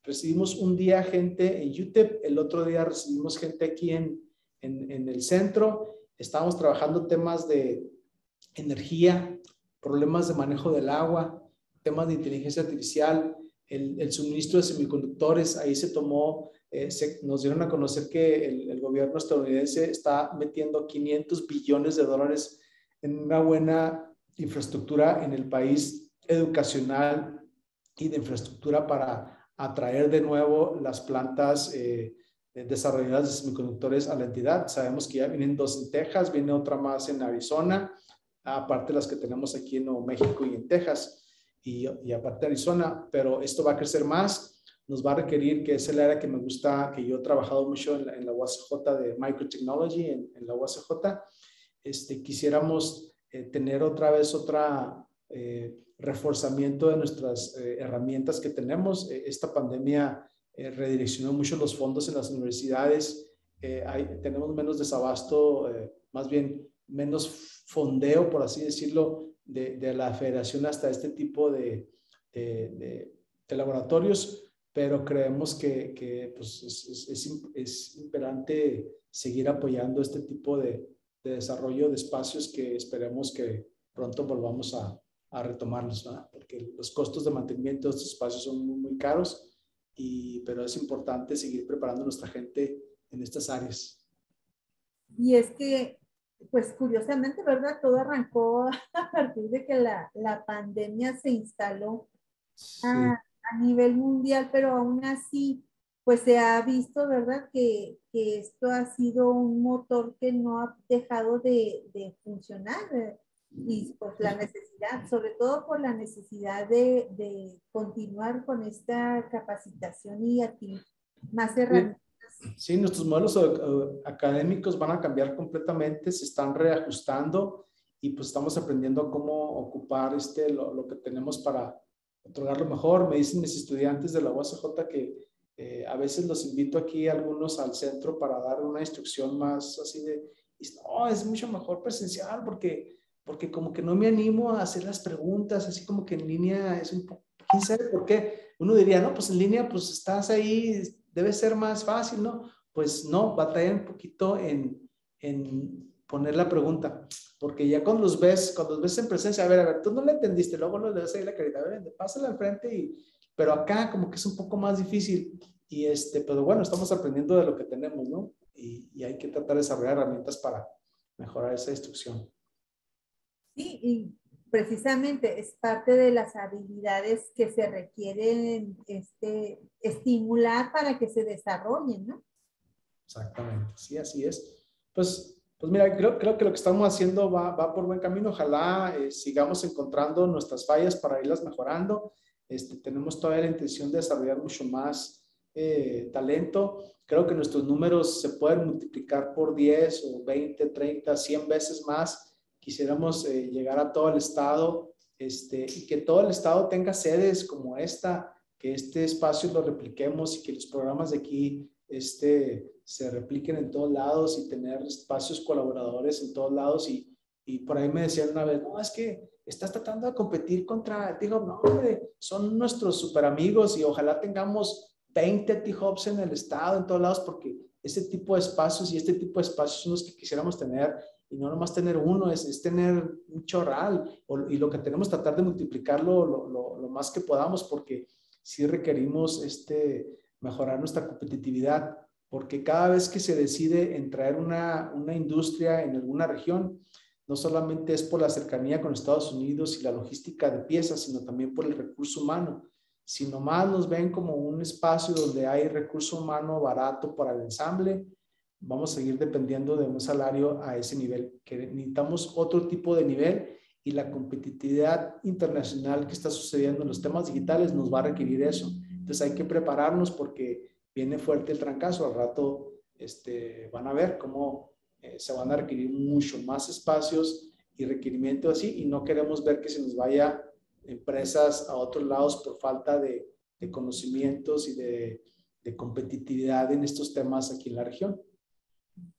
recibimos un día gente en U T E P, el otro día recibimos gente aquí en, en, en el centro. Estamos trabajando temas de energía, problemas de manejo del agua, temas de inteligencia artificial, el, el suministro de semiconductores. Ahí se tomó, eh, se, nos dieron a conocer que el, el gobierno estadounidense está metiendo quinientos billones de dólares en una buena infraestructura en el país educacional y de infraestructura para atraer de nuevo las plantas eh, desarrolladas de semiconductores a la entidad. Sabemos que ya vienen dos en Texas, viene otra más en Arizona, aparte de las que tenemos aquí en Nuevo México y en Texas, y, y aparte de Arizona, pero esto va a crecer más, nos va a requerir, que es el área que me gusta, que yo he trabajado mucho en la, en la U A C J de Microtechnology, en, en la U A C J, este, quisiéramos eh, tener otra vez otra eh, reforzamiento de nuestras eh, herramientas que tenemos. Eh, esta pandemia eh, redireccionó mucho los fondos en las universidades, eh, hay, tenemos menos desabasto, eh, más bien menos fondeo, por así decirlo, de, de la federación hasta este tipo de, de, de, de laboratorios, pero creemos que, que pues es, es, es, es imperante seguir apoyando este tipo de, de desarrollo de espacios que esperemos que pronto volvamos a, a retomarlos, ¿verdad? Porque los costos de mantenimiento de estos espacios son muy, muy caros, y, pero es importante seguir preparando a nuestra gente en estas áreas. Y es que, pues curiosamente, ¿verdad? Todo arrancó a partir de que la, la pandemia se instaló Sí. a, a nivel mundial, pero aún así, pues se ha visto, ¿verdad? Que, que esto ha sido un motor que no ha dejado de, de funcionar, eh, y pues la necesidad, sobre todo por la necesidad de, de continuar con esta capacitación y adquirir más herramientas. Sí, nuestros modelos uh, académicos van a cambiar completamente, se están reajustando, y pues estamos aprendiendo a cómo ocupar este, lo, lo que tenemos para otorgar lo mejor. Me dicen mis estudiantes de la U A C J que eh, a veces los invito aquí algunos al centro para dar una instrucción más así de, no, es mucho mejor presencial porque, porque como que no me animo a hacer las preguntas, así como que en línea es un poco, ¿quién sabe por qué? Uno diría, no, pues en línea pues estás ahí, debe ser más fácil, ¿no? Pues no, batalla un poquito en, en poner la pregunta, porque ya cuando los ves, cuando los ves en presencia, a ver, a ver, tú no le entendiste, luego le das ahí la carita, a ver, pásale al frente, y, pero acá como que es un poco más difícil, y este, pero bueno, estamos aprendiendo de lo que tenemos, ¿no? Y, y hay que tratar de desarrollar herramientas para mejorar esa instrucción. Sí, y precisamente es parte de las habilidades que se requieren este, estimular para que se desarrollen, ¿no? Exactamente, sí, así es. Pues, pues mira, creo, creo que lo que estamos haciendo va, va por buen camino. Ojalá eh, sigamos encontrando nuestras fallas para irlas mejorando. Este, tenemos todavía la intención de desarrollar mucho más eh, talento. Creo que nuestros números se pueden multiplicar por diez o veinte, treinta, cien veces más. Quisiéramos eh, llegar a todo el estado, este, y que todo el estado tenga sedes como esta, que este espacio lo repliquemos y que los programas de aquí este, se repliquen en todos lados, y tener espacios colaboradores en todos lados. Y, y por ahí me decían una vez, no, es que estás tratando de competir contra, digo, no, hombre, son nuestros super amigos, y ojalá tengamos veinte T-Hubs en el estado, en todos lados, porque ese tipo de espacios y este tipo de espacios son los que quisiéramos tener, y no nomás tener uno, es, es tener un chorral, o, y lo que tenemos tratar de multiplicarlo lo, lo, lo más que podamos, porque sí requerimos este, mejorar nuestra competitividad, porque cada vez que se decide en traer una, una industria en alguna región, no solamente es por la cercanía con Estados Unidos y la logística de piezas, sino también por el recurso humano. Si nomás nos ven como un espacio donde hay recurso humano barato para el ensamble, vamos a seguir dependiendo de un salario a ese nivel, que necesitamos otro tipo de nivel, y la competitividad internacional que está sucediendo en los temas digitales nos va a requerir eso. Entonces hay que prepararnos, porque viene fuerte el trancazo. Al rato este, van a ver cómo eh, se van a requerir mucho más espacios y requerimientos así, y no queremos ver que se nos vaya empresas a otros lados por falta de, de conocimientos y de, de competitividad en estos temas aquí en la región.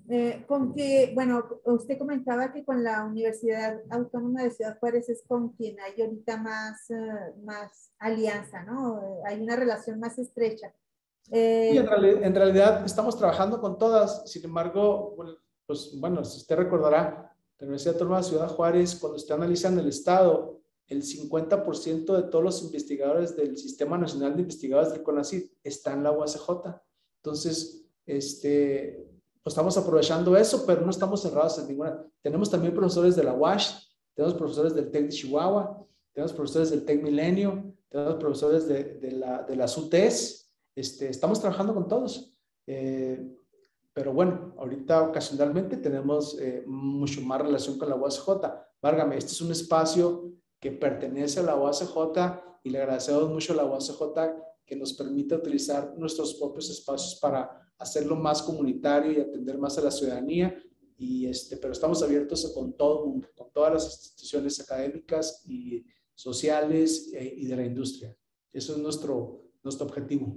Eh, con que, bueno, usted comentaba que con la Universidad Autónoma de Ciudad Juárez es con quien hay ahorita más, uh, más alianza, ¿no? Hay una relación más estrecha. Eh, y en, reali en realidad estamos trabajando con todas, sin embargo, pues bueno, si usted recordará, la Universidad Autónoma de Ciudad Juárez, cuando usted analiza en el estado, el cincuenta por ciento de todos los investigadores del Sistema Nacional de Investigadores del CONACYT está en la U A C J. Entonces, este... pues estamos aprovechando eso, pero no estamos cerrados en ninguna. Tenemos también profesores de la U A S H, tenemos profesores del TEC de Chihuahua, tenemos profesores del TEC Milenio, tenemos profesores de, de, la, de las U T E S. Este, estamos trabajando con todos. Eh, pero bueno, ahorita ocasionalmente tenemos eh, mucho más relación con la U A C J. Válgame, este es un espacio que pertenece a la U A C J y le agradecemos mucho a la U A C J que nos permite utilizar nuestros propios espacios para hacerlo más comunitario y atender más a la ciudadanía, y este, pero estamos abiertos con todo el mundo, con todas las instituciones académicas y sociales eh, y de la industria. Eso es nuestro, nuestro objetivo.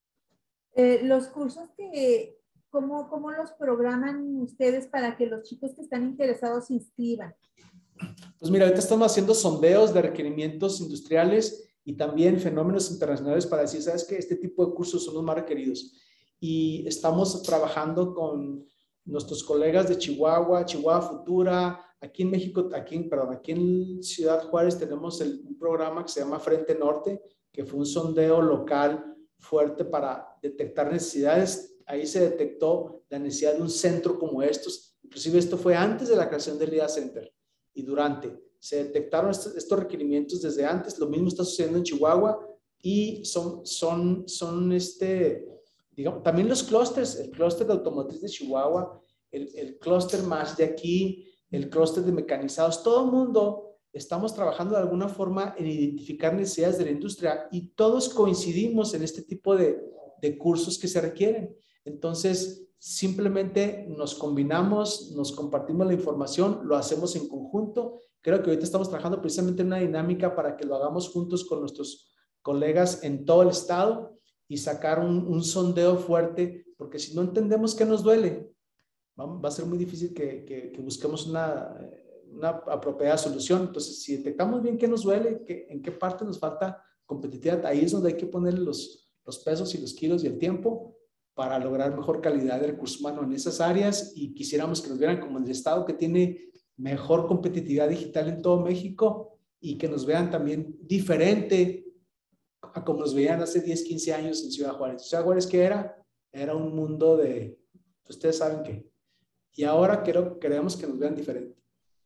Eh, los cursos que, ¿cómo, ¿cómo los programan ustedes para que los chicos que están interesados se inscriban? Pues mira, ahorita estamos haciendo sondeos de requerimientos industriales y también fenómenos internacionales para decir, ¿sabes qué? Este tipo de cursos son los más requeridos. Y estamos trabajando con nuestros colegas de Chihuahua, Chihuahua Futura. Aquí en México, aquí en, perdón, aquí en Ciudad Juárez tenemos el, un programa que se llama Frente Norte, que fue un sondeo local fuerte para detectar necesidades. Ahí se detectó la necesidad de un centro como estos. Inclusive esto fue antes de la creación del I A Center y durante. Se detectaron estos, estos requerimientos desde antes. Lo mismo está sucediendo en Chihuahua y son, son, son este... digamos, también los clústeres, el clúster de automotriz de Chihuahua, el, el clúster más de aquí, el clúster de mecanizados, todo el mundo estamos trabajando de alguna forma en identificar necesidades de la industria y todos coincidimos en este tipo de, de cursos que se requieren. Entonces, simplemente nos combinamos, nos compartimos la información, lo hacemos en conjunto. Creo que ahorita estamos trabajando precisamente en una dinámica para que lo hagamos juntos con nuestros colegas en todo el estado y sacar un, un sondeo fuerte, porque si no entendemos qué nos duele, va, va a ser muy difícil que, que, que busquemos una, una apropiada solución. Entonces, si detectamos bien qué nos duele, qué, en qué parte nos falta competitividad, ahí es donde hay que poner los, los pesos y los kilos y el tiempo para lograr mejor calidad de recurso humano en esas áreas, y quisiéramos que nos vieran como el estado que tiene mejor competitividad digital en todo México y que nos vean también diferente a como nos veían hace diez, quince años en Ciudad Juárez. Ciudad Juárez, ¿qué era? Era un mundo de, ustedes saben qué. Y ahora creo, queremos que nos vean diferente.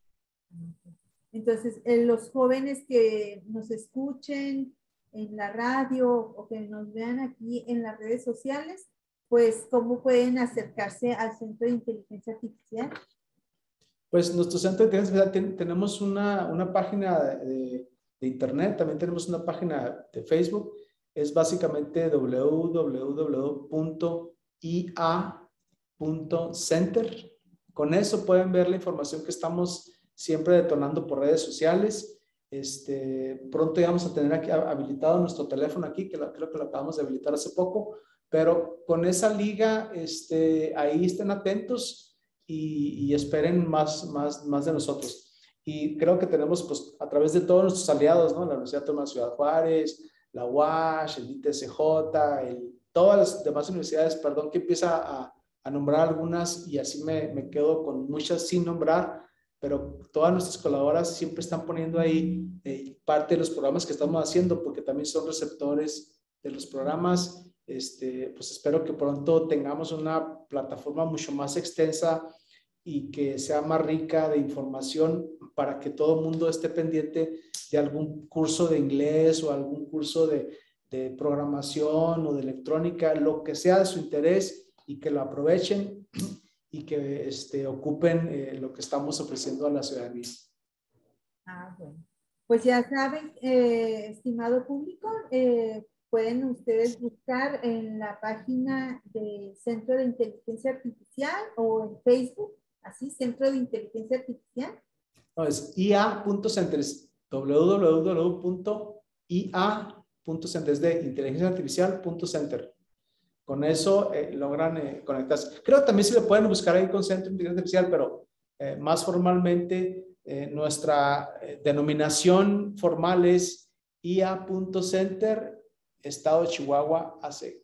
Entonces, eh, los jóvenes que nos escuchen en la radio o que nos vean aquí en las redes sociales, pues, ¿cómo pueden acercarse al Centro de Inteligencia Artificial? Pues nuestro Centro de Inteligencia Artificial ten, tenemos una, una página de, de internet, también tenemos una página de Facebook, es básicamente w w w punto i a punto center. Con eso pueden ver la información que estamos siempre detonando por redes sociales. Este, pronto ya vamos a tener aquí habilitado nuestro teléfono aquí, que lo, creo que lo acabamos de habilitar hace poco, pero con esa liga, este, ahí estén atentos y, y esperen más, más, más de nosotros. Y creo que tenemos, pues, a través de todos nuestros aliados, ¿no? La Universidad Autónoma de Ciudad Juárez, la U A S H, el I T C J, el, todas las demás universidades, perdón, que empieza a, a nombrar algunas y así me, me quedo con muchas sin nombrar, pero todas nuestras colaboradoras siempre están poniendo ahí eh, parte de los programas que estamos haciendo, porque también son receptores de los programas. Este, pues espero que pronto tengamos una plataforma mucho más extensa y que sea más rica de información para que todo el mundo esté pendiente de algún curso de inglés o algún curso de, de programación o de electrónica, lo que sea de su interés, y que lo aprovechen y que este, ocupen eh, lo que estamos ofreciendo a la ciudadanía. Ah, bueno. Pues ya saben, eh, estimado público, eh, pueden ustedes buscar en la página del Centro de Inteligencia Artificial o en Facebook, así, Centro de Inteligencia Artificial. No, es i a punto center, es w w w punto i a punto center, es de inteligencia artificial punto center. con eso eh, logran eh, conectarse. Creo que también se le pueden buscar ahí con Centro de Inteligencia Artificial, pero eh, más formalmente eh, nuestra eh, denominación formal es I A punto center, Estado de Chihuahua, A C.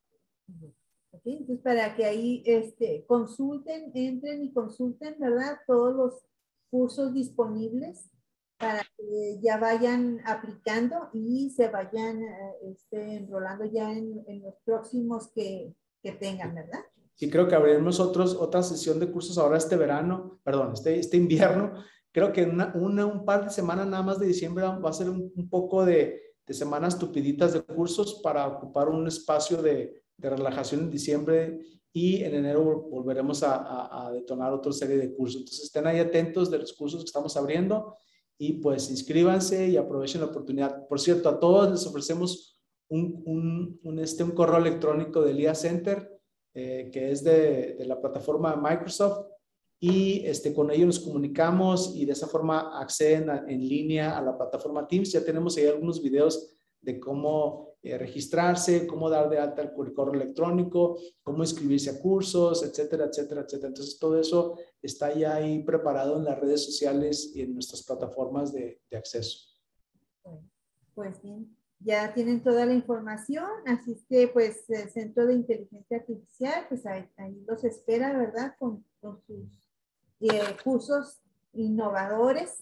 Okay, entonces, para que ahí este, consulten, entren y consulten, ¿verdad? Todos los cursos disponibles para que ya vayan aplicando y se vayan este, enrolando ya en, en los próximos que, que tengan, ¿verdad? Sí, creo que abriremos otros, otra sesión de cursos ahora este verano, perdón, este, este invierno. Creo que una, una, un par de semanas nada más de diciembre va a ser un, un poco de, de semanas tupiditas de cursos para ocupar un espacio de, de relajación en diciembre, y en enero volveremos a, a, a detonar otra serie de cursos. Entonces estén ahí atentos de los cursos que estamos abriendo y pues inscríbanse y aprovechen la oportunidad. Por cierto, a todos les ofrecemos un, un, un, este, un correo electrónico del I A Center, eh, que es de, de la plataforma Microsoft, y este, con ellos nos comunicamos y de esa forma acceden a, en línea a la plataforma Teams. Ya tenemos ahí algunos videos de cómo eh, registrarse, cómo dar de alta el correo electrónico, cómo inscribirse a cursos, etcétera, etcétera, etcétera. Entonces, todo eso está ya ahí preparado en las redes sociales y en nuestras plataformas de, de acceso. Pues bien, ya tienen toda la información, así es que pues el Centro de Inteligencia Artificial, pues ahí, ahí los espera, ¿verdad? Con, con sus eh, cursos innovadores.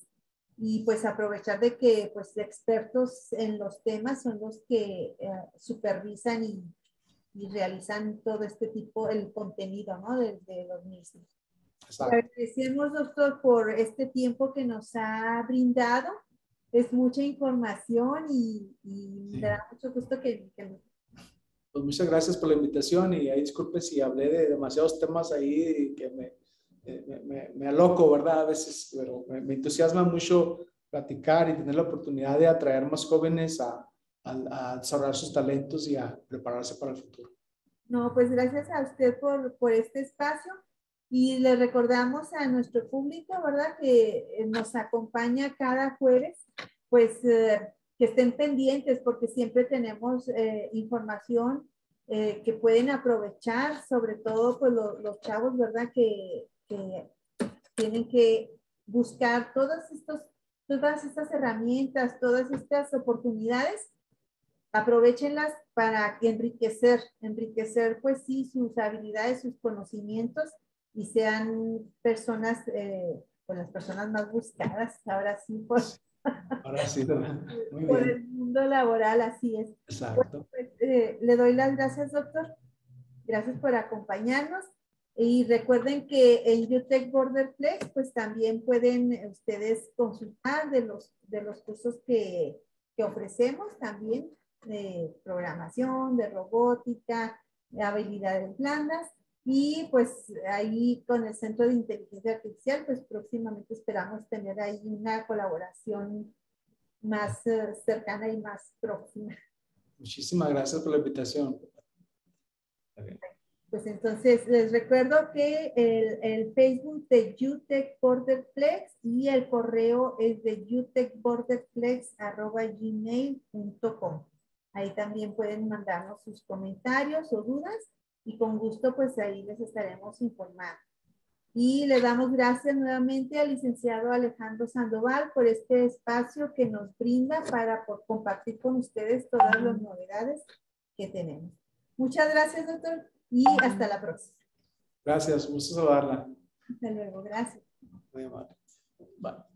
Y pues aprovechar de que pues expertos en los temas son los que eh, supervisan y, y realizan todo este tipo, el contenido, ¿no? De, de los mismos. Agradecemos, doctor, por este tiempo que nos ha brindado. Es mucha información y, y sí. Me da mucho gusto que, que... Pues muchas gracias por la invitación y ahí disculpe si hablé de demasiados temas ahí que me... Me, me, me aloco, ¿verdad? A veces, pero me, me entusiasma mucho platicar y tener la oportunidad de atraer más jóvenes a, a, a desarrollar sus talentos y a prepararse para el futuro. No, pues gracias a usted por, por este espacio y le recordamos a nuestro público, ¿verdad? Que nos acompaña cada jueves, pues eh, que estén pendientes porque siempre tenemos eh, información eh, que pueden aprovechar, sobre todo pues lo, los chavos, ¿verdad? Que que tienen que buscar todas, estos, todas estas herramientas, todas estas oportunidades, aprovechenlas para enriquecer, enriquecer pues sí sus habilidades, sus conocimientos y sean personas, eh, pues las personas más buscadas, ahora sí, por, ahora sí, muy por bien. el mundo laboral, así es. Exacto. Pues, eh, le doy las gracias, doctor. Gracias por acompañarnos. Y recuerden que en UTech Borderplex, pues también pueden ustedes consultar de los, de los cursos que, que ofrecemos también, de programación, de robótica, de habilidades blandas. Y pues ahí con el Centro de Inteligencia Artificial, pues próximamente esperamos tener ahí una colaboración más uh, cercana y más próxima. Muchísimas gracias por la invitación. Okay. Pues entonces les recuerdo que el, el Facebook de UTech Borderplex y el correo es de utechborderplex arroba gmail punto com. Ahí también pueden mandarnos sus comentarios o dudas y con gusto pues ahí les estaremos informando. Y le damos gracias nuevamente al licenciado Alejandro Sandoval por este espacio que nos brinda para por compartir con ustedes todas las novedades que tenemos. Muchas gracias, doctor. Y hasta la próxima. Gracias, gusto saludarla. Hasta luego, gracias. Muy amable. Bye.